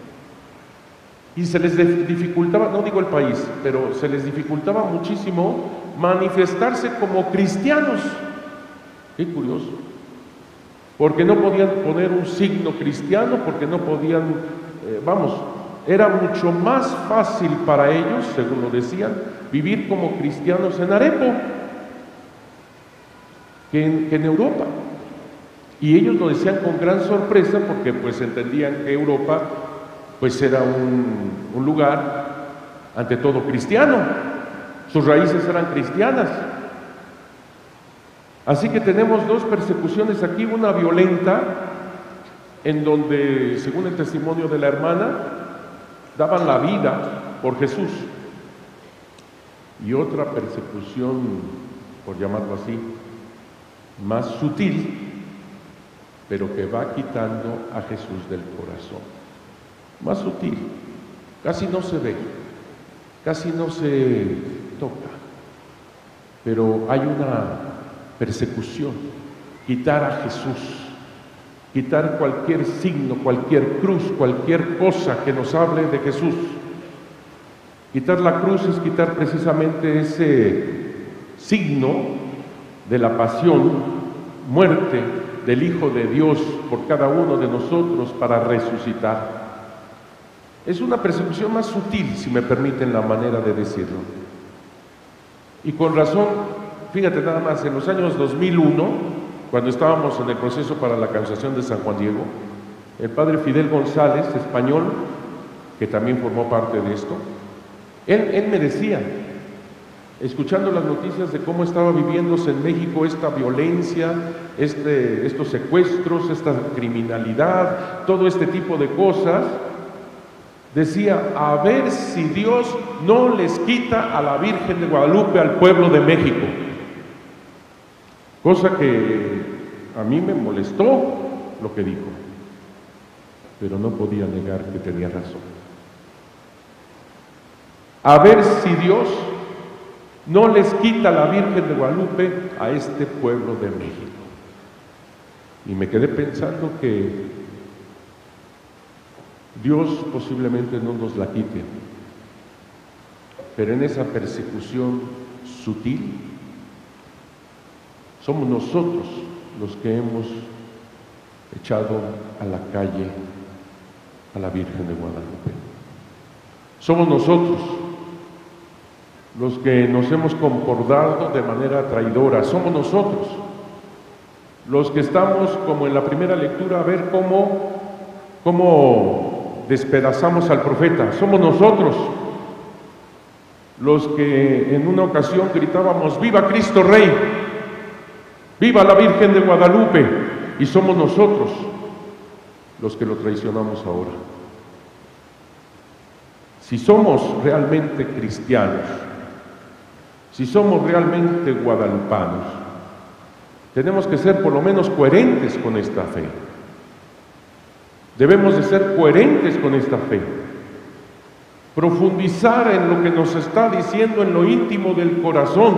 y se les dificultaba, no digo el país, pero se les dificultaba muchísimo manifestarse como cristianos. Qué curioso, porque no podían poner un signo cristiano, porque no podían, era mucho más fácil para ellos, según lo decían, vivir como cristianos en Arepo. que en Europa. Y ellos lo decían con gran sorpresa porque pues entendían que Europa pues era un lugar ante todo cristiano, sus raíces eran cristianas. Así que tenemos dos persecuciones aquí, una violenta, en donde, según el testimonio de la hermana, daban la vida por Jesús, y otra persecución, por llamarlo así, más sutil, pero que va quitando a Jesús del corazón. Más sutil, casi no se ve, casi no se toca, pero hay una persecución, quitar a Jesús, quitar cualquier signo, cualquier cruz, cualquier cosa que nos hable de Jesús. Quitar la cruz es quitar precisamente ese signo de la pasión, muerte del Hijo de Dios por cada uno de nosotros para resucitar. Es una persecución más sutil, si me permiten la manera de decirlo. Y con razón, fíjate nada más, en los años 2001, cuando estábamos en el proceso para la canonización de San Juan Diego, el padre Fidel González, español, que también formó parte de esto, él me decía, escuchando las noticias de cómo estaba viviéndose en México esta violencia, estos secuestros, esta criminalidad, todo este tipo de cosas, decía, a ver si Dios no les quita a la Virgen de Guadalupe al pueblo de México. Cosa que a mí me molestó lo que dijo, pero no podía negar que tenía razón. A ver si Dios no les quita a la Virgen de Guadalupe a este pueblo de México. Y me quedé pensando que Dios posiblemente no nos la quite, pero en esa persecución sutil somos nosotros los que hemos echado a la calle a la Virgen de Guadalupe. Somos nosotros los que nos hemos comportado de manera traidora. Somos nosotros los que estamos, como en la primera lectura, a ver cómo despedazamos al profeta. Somos nosotros los que en una ocasión gritábamos, ¡viva Cristo Rey! ¡Viva la Virgen de Guadalupe! Y somos nosotros los que lo traicionamos ahora. Si somos realmente cristianos, si somos realmente guadalupanos, tenemos que ser por lo menos coherentes con esta fe. Debemos de ser coherentes con esta fe. Profundizar en lo que nos está diciendo en lo íntimo del corazón.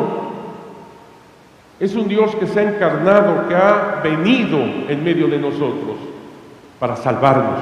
Es un Dios que se ha encarnado, que ha venido en medio de nosotros para salvarnos,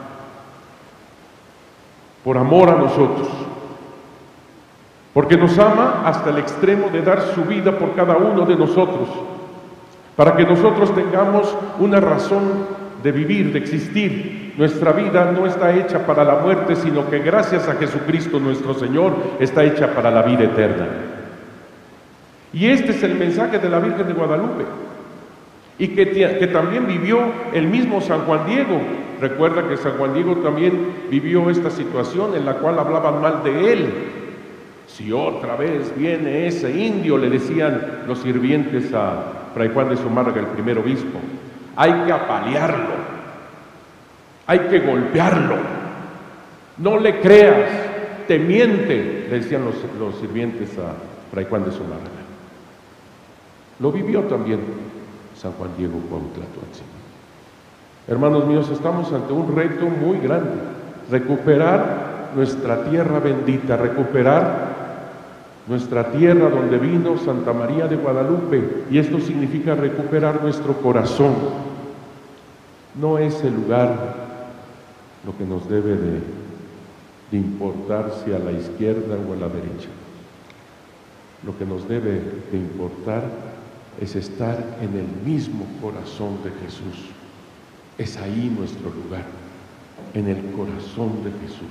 por amor a nosotros, porque nos ama hasta el extremo de dar su vida por cada uno de nosotros, para que nosotros tengamos una razón de vivir, de existir. Nuestra vida no está hecha para la muerte, sino que gracias a Jesucristo nuestro Señor está hecha para la vida eterna. Y este es el mensaje de la Virgen de Guadalupe, y que también vivió el mismo San Juan Diego. Recuerda que San Juan Diego también vivió esta situación en la cual hablaban mal de él. Si otra vez viene ese indio, le decían los sirvientes a Fray Juan de Zumárraga, el primer obispo, hay que apalearlo, hay que golpearlo, no le creas, te miente, le decían los sirvientes a Fray Juan de Zumárraga. Lo vivió también San Juan Diego Cuauhtlatoatzin. Hermanos míos, estamos ante un reto muy grande: recuperar nuestra tierra bendita, recuperar nuestra tierra donde vino Santa María de Guadalupe, y esto significa recuperar nuestro corazón. No es el lugar lo que nos debe de importar, si a la izquierda o a la derecha. Lo que nos debe de importar es estar en el mismo corazón de Jesús. Es ahí nuestro lugar, en el corazón de Jesús.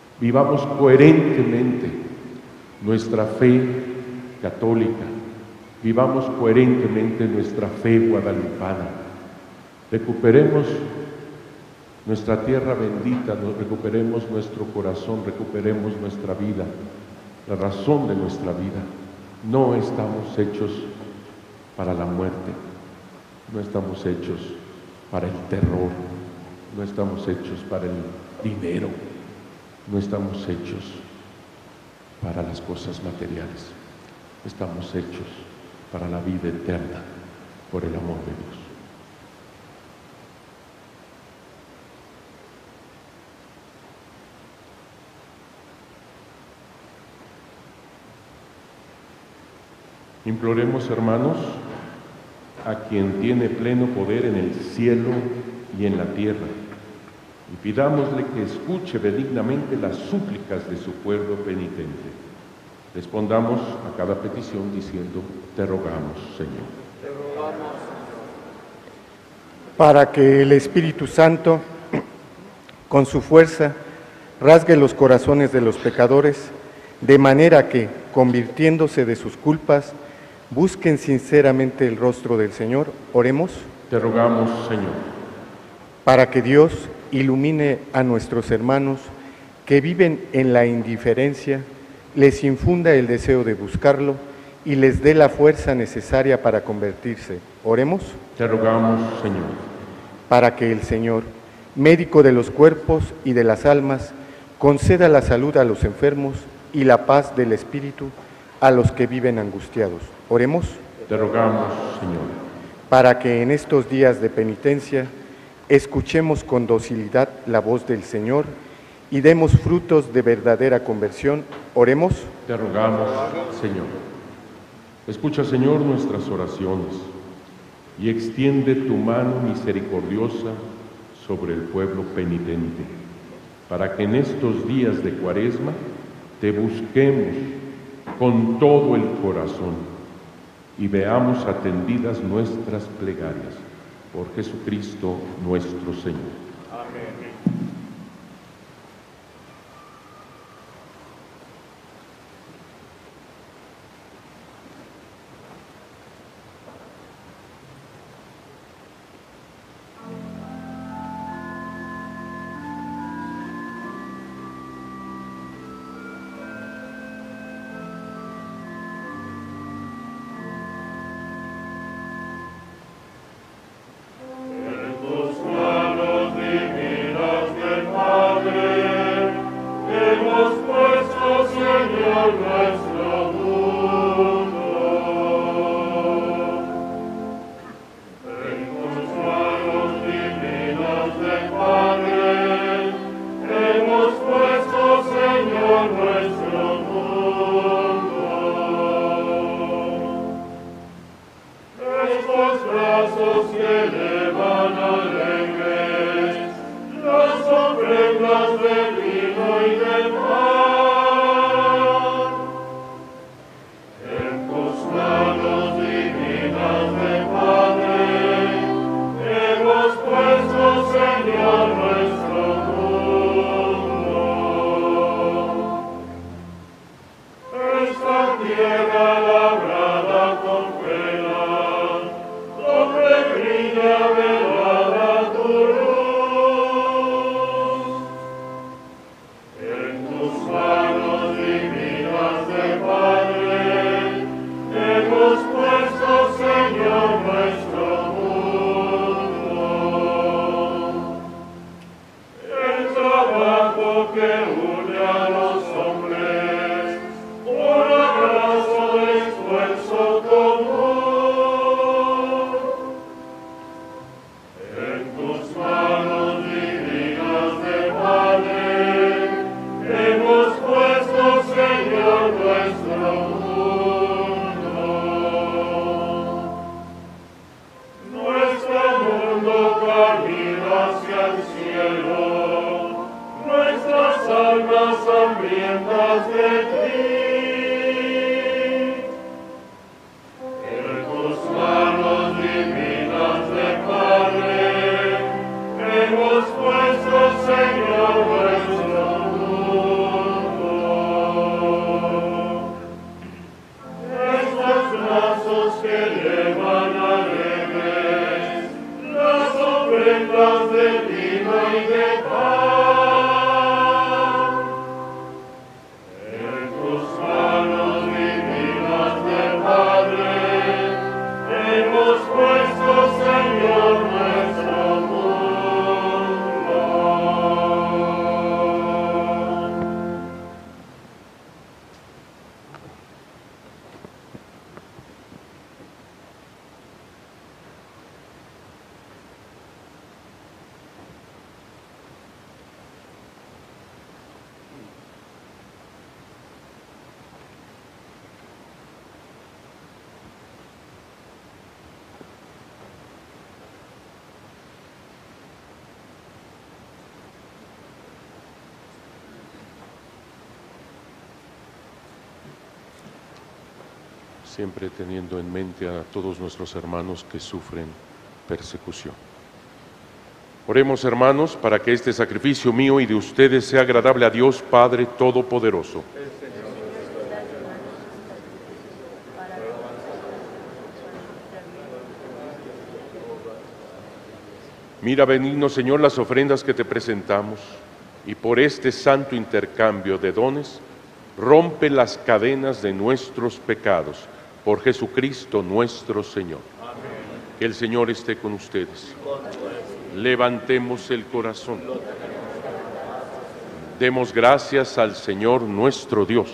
Vivamos coherentemente nuestra fe católica, vivamos coherentemente nuestra fe guadalupana, recuperemos nuestra tierra bendita, recuperemos nuestro corazón, recuperemos nuestra vida, la razón de nuestra vida. No estamos hechos para la muerte, no estamos hechos para el terror, no estamos hechos para el dinero, no estamos hechos para las cosas materiales, estamos hechos para la vida eterna por el amor de Dios. Imploremos, hermanos, a quien tiene pleno poder en el cielo y en la tierra, y pidámosle que escuche benignamente las súplicas de su pueblo penitente. Respondamos a cada petición diciendo: te rogamos, Señor. Te rogamos. Para que el Espíritu Santo, con su fuerza, rasgue los corazones de los pecadores, de manera que, convirtiéndose de sus culpas, busquen sinceramente el rostro del Señor. Oremos. Te rogamos, Señor. Para que Dios ilumine a nuestros hermanos que viven en la indiferencia, les infunda el deseo de buscarlo y les dé la fuerza necesaria para convertirse. Oremos. Te rogamos, Señor. Para que el Señor, médico de los cuerpos y de las almas, conceda la salud a los enfermos y la paz del espíritu a los que viven angustiados. Oremos. Te rogamos, Señor. Para que en estos días de penitencia escuchemos con docilidad la voz del Señor y demos frutos de verdadera conversión. Oremos. Te rogamos, Señor. Escucha, Señor, nuestras oraciones y extiende tu mano misericordiosa sobre el pueblo penitente, para que en estos días de Cuaresma te busquemos con todo el corazón y veamos atendidas nuestras plegarias. Por Jesucristo nuestro Señor. Amén. elevan alegres las ofrendas de vino y de pan. En tus manos divinas de Padre hemos puesto, Señor, nuestro mundo. Siempre teniendo en mente a todos nuestros hermanos que sufren persecución. Oremos, hermanos, para que este sacrificio mío y de ustedes sea agradable a Dios Padre Todopoderoso. Mira, benigno Señor, las ofrendas que te presentamos, y por este santo intercambio de dones, rompe las cadenas de nuestros pecados, por Jesucristo nuestro Señor. Amén. Que el Señor esté con ustedes. Levantemos el corazón. Demos gracias al Señor nuestro Dios.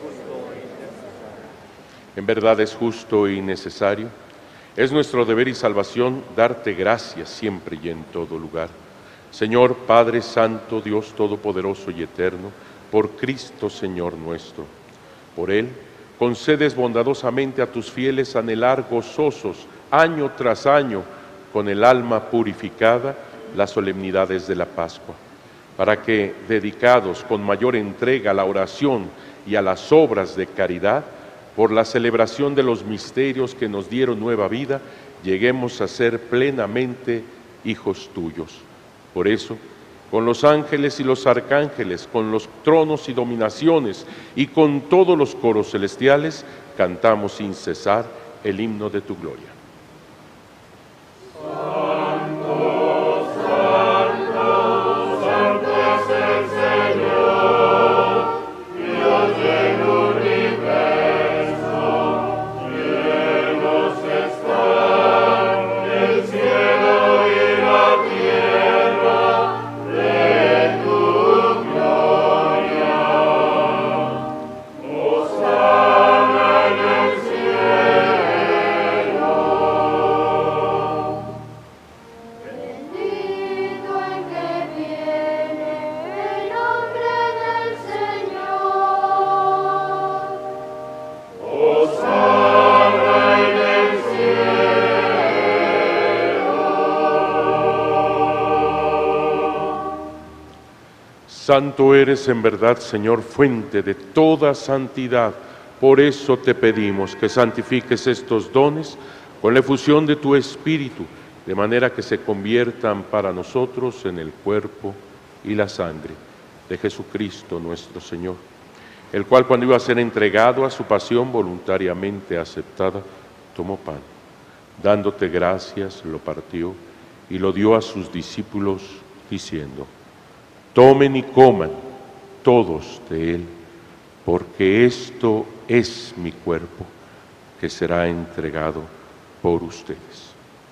En verdad es justo y necesario. Es nuestro deber y salvación darte gracias siempre y en todo lugar. Señor Padre Santo, Dios Todopoderoso y Eterno, por Cristo Señor nuestro. Por Él, concedes bondadosamente a tus fieles anhelar gozosos, año tras año, con el alma purificada, las solemnidades de la Pascua, para que, dedicados con mayor entrega a la oración y a las obras de caridad, por la celebración de los misterios que nos dieron nueva vida, lleguemos a ser plenamente hijos tuyos. Por eso, con los ángeles y los arcángeles, con los tronos y dominaciones y con todos los coros celestiales, cantamos sin cesar el himno de tu gloria. Santo, santo, santo es el Señor, Dios del universo. Llenos están el cielo y la tierra de tu gloria. Hosana en el cielo. Bendito el que viene en nombre del Señor. Hosana en el cielo. Santo eres en verdad, Señor, fuente de toda santidad. Por eso te pedimos que santifiques estos dones con la efusión de tu Espíritu, de manera que se conviertan para nosotros en el cuerpo y la sangre de Jesucristo nuestro Señor, el cual, cuando iba a ser entregado a su pasión voluntariamente aceptada, tomó pan, dándote gracias, lo partió y lo dio a sus discípulos, diciendo: tomen y coman todos de él, porque esto es mi cuerpo, que será entregado por ustedes.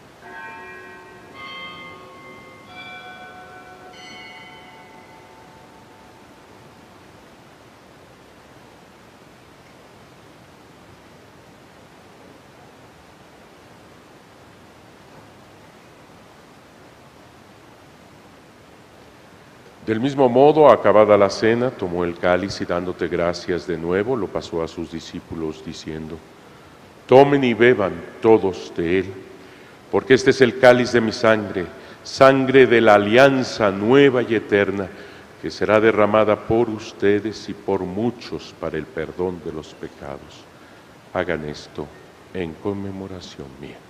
Del mismo modo, acabada la cena, tomó el cáliz y dándote gracias de nuevo, lo pasó a sus discípulos diciendo: tomen y beban todos de él, porque este es el cáliz de mi sangre, sangre de la alianza nueva y eterna, que será derramada por ustedes y por muchos para el perdón de los pecados. Hagan esto en conmemoración mía.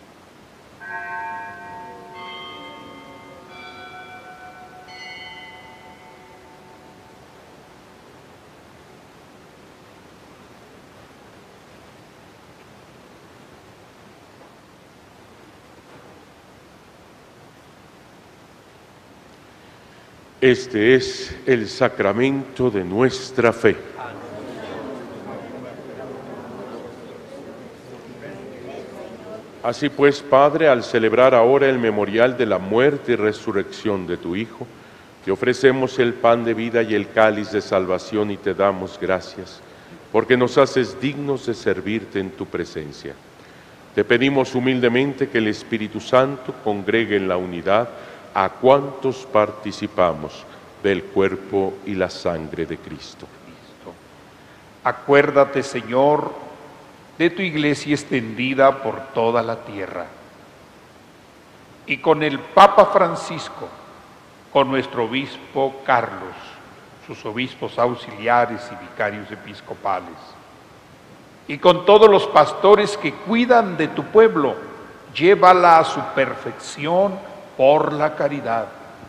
Este es el sacramento de nuestra fe. Así pues, Padre, al celebrar ahora el memorial de la muerte y resurrección de tu Hijo, te ofrecemos el pan de vida y el cáliz de salvación y te damos gracias, porque nos haces dignos de servirte en tu presencia. Te pedimos humildemente que el Espíritu Santo congregue en la unidad a cuantos participamos del cuerpo y la sangre de Cristo. Acuérdate, Señor, de tu iglesia extendida por toda la tierra, y con el Papa Francisco, con nuestro obispo Carlos, sus obispos auxiliares y vicarios episcopales, y con todos los pastores que cuidan de tu pueblo, llévala a su perfección por la caridad.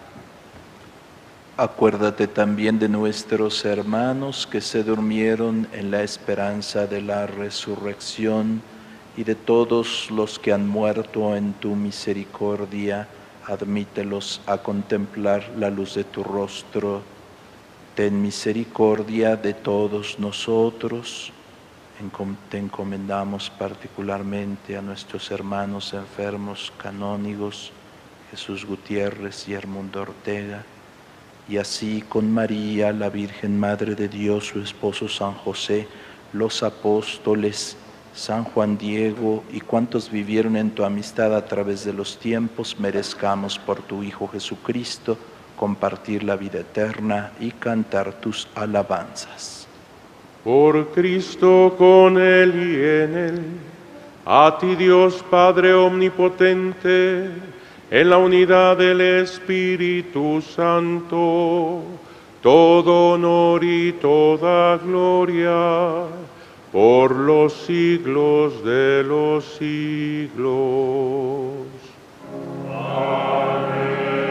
Acuérdate también de nuestros hermanos que se durmieron en la esperanza de la resurrección y de todos los que han muerto en tu misericordia. Admítelos a contemplar la luz de tu rostro. Ten misericordia de todos nosotros. Te encomendamos particularmente a nuestros hermanos enfermos canónigos, Jesús Gutiérrez y Hermundo Ortega, y así con María, la Virgen Madre de Dios, su esposo San José, los apóstoles, San Juan Diego y cuantos vivieron en tu amistad a través de los tiempos, merezcamos por tu Hijo Jesucristo compartir la vida eterna y cantar tus alabanzas. Por Cristo, con Él y en Él, a ti Dios Padre Omnipotente, en la unidad del Espíritu Santo, todo honor y toda gloria, por los siglos de los siglos. Amén.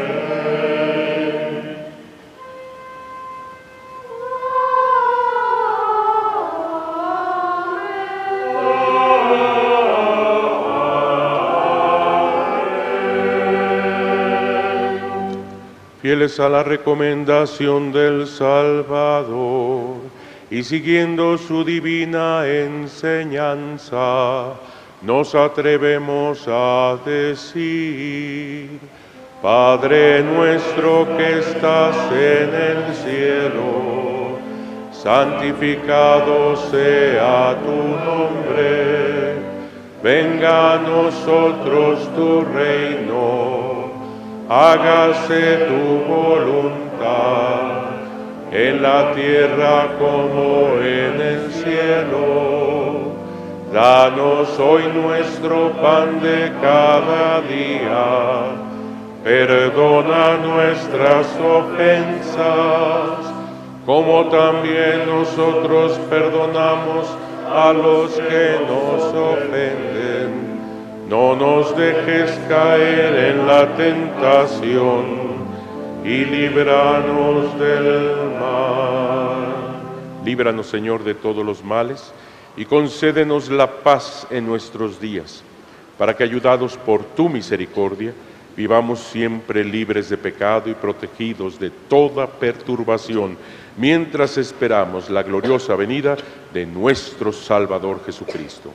Fieles a la recomendación del Salvador y siguiendo su divina enseñanza, nos atrevemos a decir: Padre nuestro que estás en el cielo, santificado sea tu nombre, venga a nosotros tu reino. Hágase tu voluntad, en la tierra como en el cielo. Danos hoy nuestro pan de cada día. Perdona nuestras ofensas, como también nosotros perdonamos a los que nos ofenden. No nos dejes caer en la tentación y líbranos del mal. Líbranos, Señor, de todos los males y concédenos la paz en nuestros días, para que, ayudados por tu misericordia, vivamos siempre libres de pecado y protegidos de toda perturbación, mientras esperamos la gloriosa venida de nuestro Salvador Jesucristo.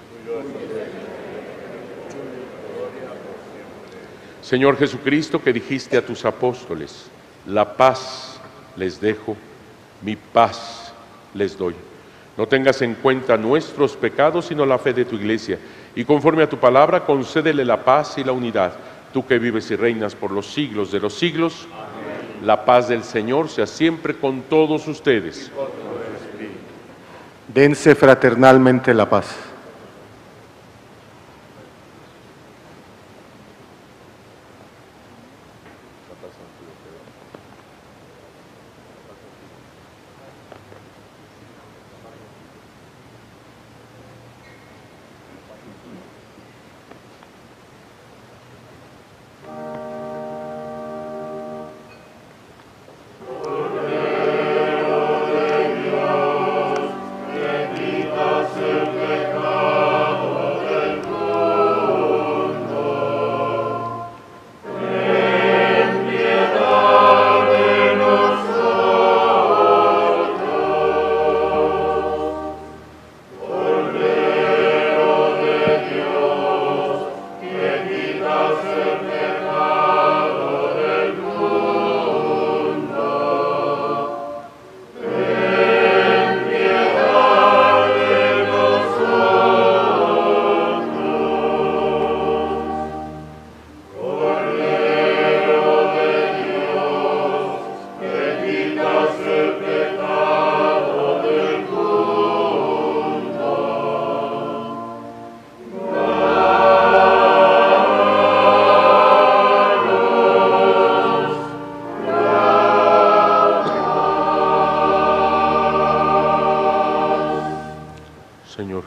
Señor Jesucristo, que dijiste a tus apóstoles: la paz les dejo, mi paz les doy. No tengas en cuenta nuestros pecados, sino la fe de tu iglesia, y conforme a tu palabra, concédele la paz y la unidad. Tú que vives y reinas por los siglos de los siglos. Amén. La paz del Señor sea siempre con todos ustedes. Dense fraternalmente la paz. Ten piedad.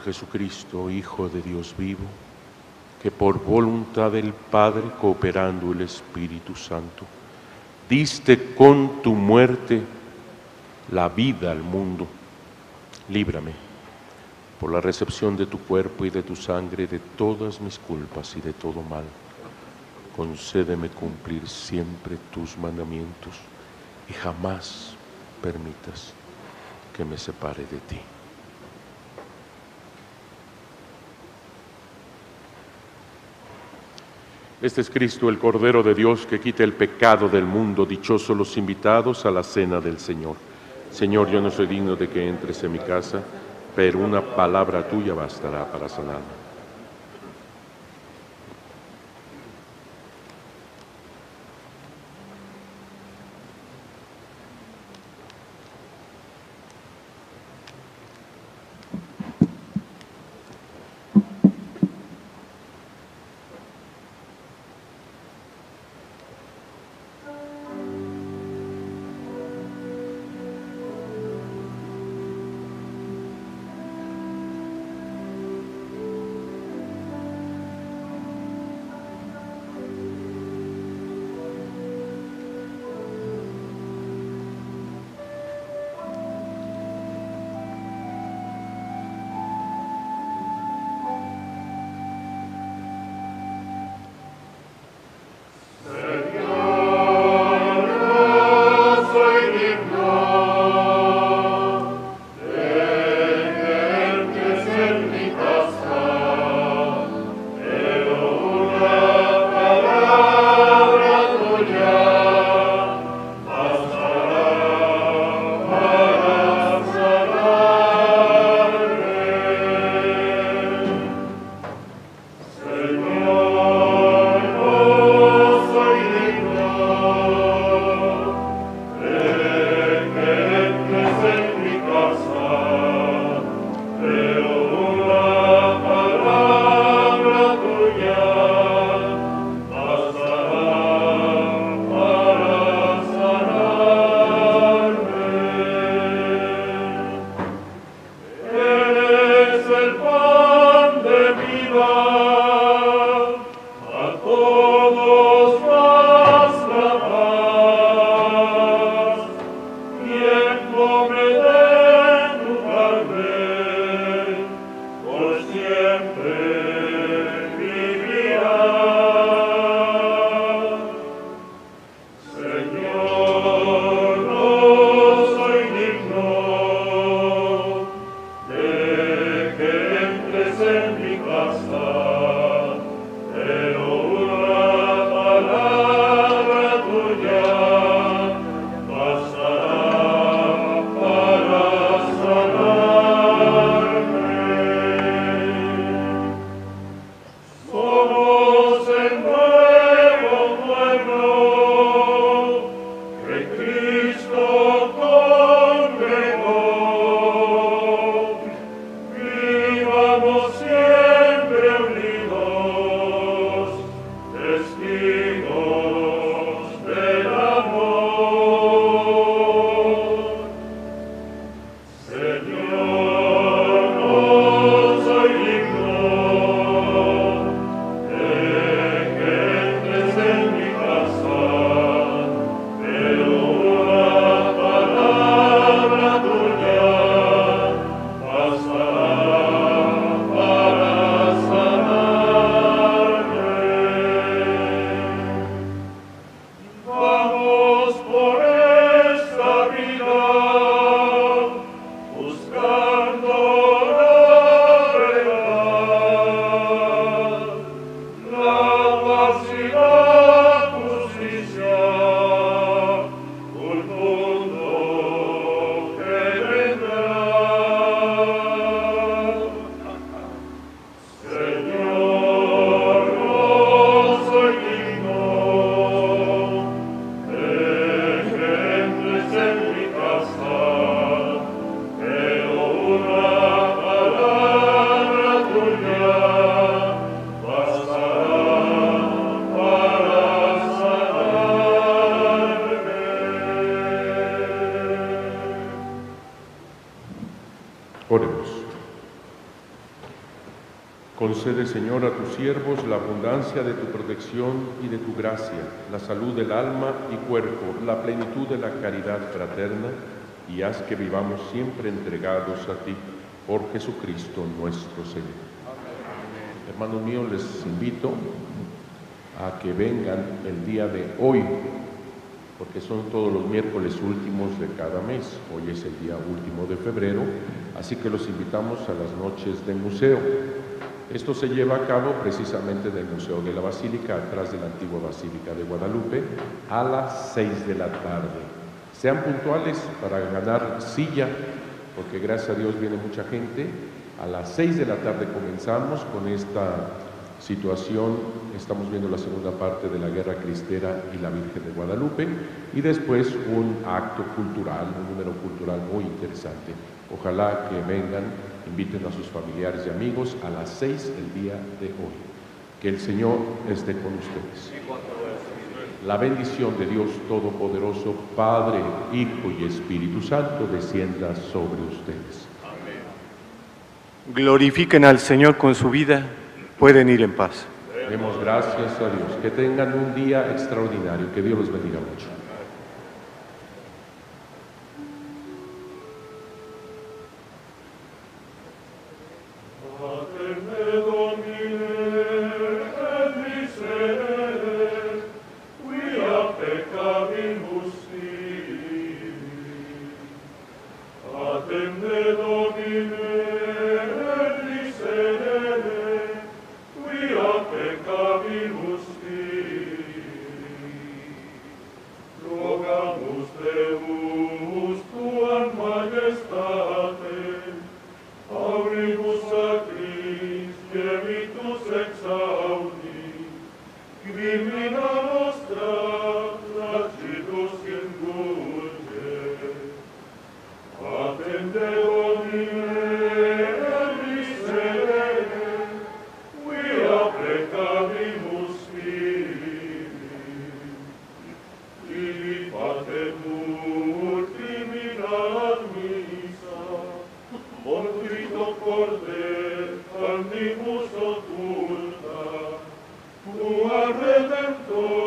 Jesucristo, Hijo de Dios vivo, que por voluntad del Padre, cooperando el Espíritu Santo, diste con tu muerte la vida al mundo. Líbrame, por la recepción de tu cuerpo y de tu sangre, de todas mis culpas y de todo mal. Concédeme cumplir siempre tus mandamientos y jamás permitas que me separe de ti. Este es Cristo, el Cordero de Dios, que quita el pecado del mundo. Dichosos los invitados a la cena del Señor. Señor, yo no soy digno de que entres en mi casa, pero una palabra tuya bastará para sanarme. Concede, Señor, a tus siervos la abundancia de tu protección y de tu gracia, la salud del alma y cuerpo, la plenitud de la caridad fraterna, y haz que vivamos siempre entregados a ti, por Jesucristo nuestro Señor. Amén. Hermanos míos, les invito a que vengan el día de hoy, porque son todos los miércoles últimos de cada mes. Hoy es el día último de febrero, así que los invitamos a las noches del museo. Esto se lleva a cabo precisamente del Museo de la Basílica, atrás de la antigua Basílica de Guadalupe, a las 6 de la tarde. Sean puntuales para ganar silla, porque gracias a Dios viene mucha gente. A las 6 de la tarde comenzamos con esta situación. Estamos viendo la segunda parte de la Guerra Cristera y la Virgen de Guadalupe, y después un acto cultural, un número cultural muy interesante. Ojalá que vengan, inviten a sus familiares y amigos a las 6 el día de hoy. Que el Señor esté con ustedes. La bendición de Dios Todopoderoso, Padre, Hijo y Espíritu Santo, descienda sobre ustedes. Amén. Glorifiquen al Señor con su vida. Pueden ir en paz. Demos gracias a Dios. Que tengan un día extraordinario. Que Dios los bendiga mucho. Redemptor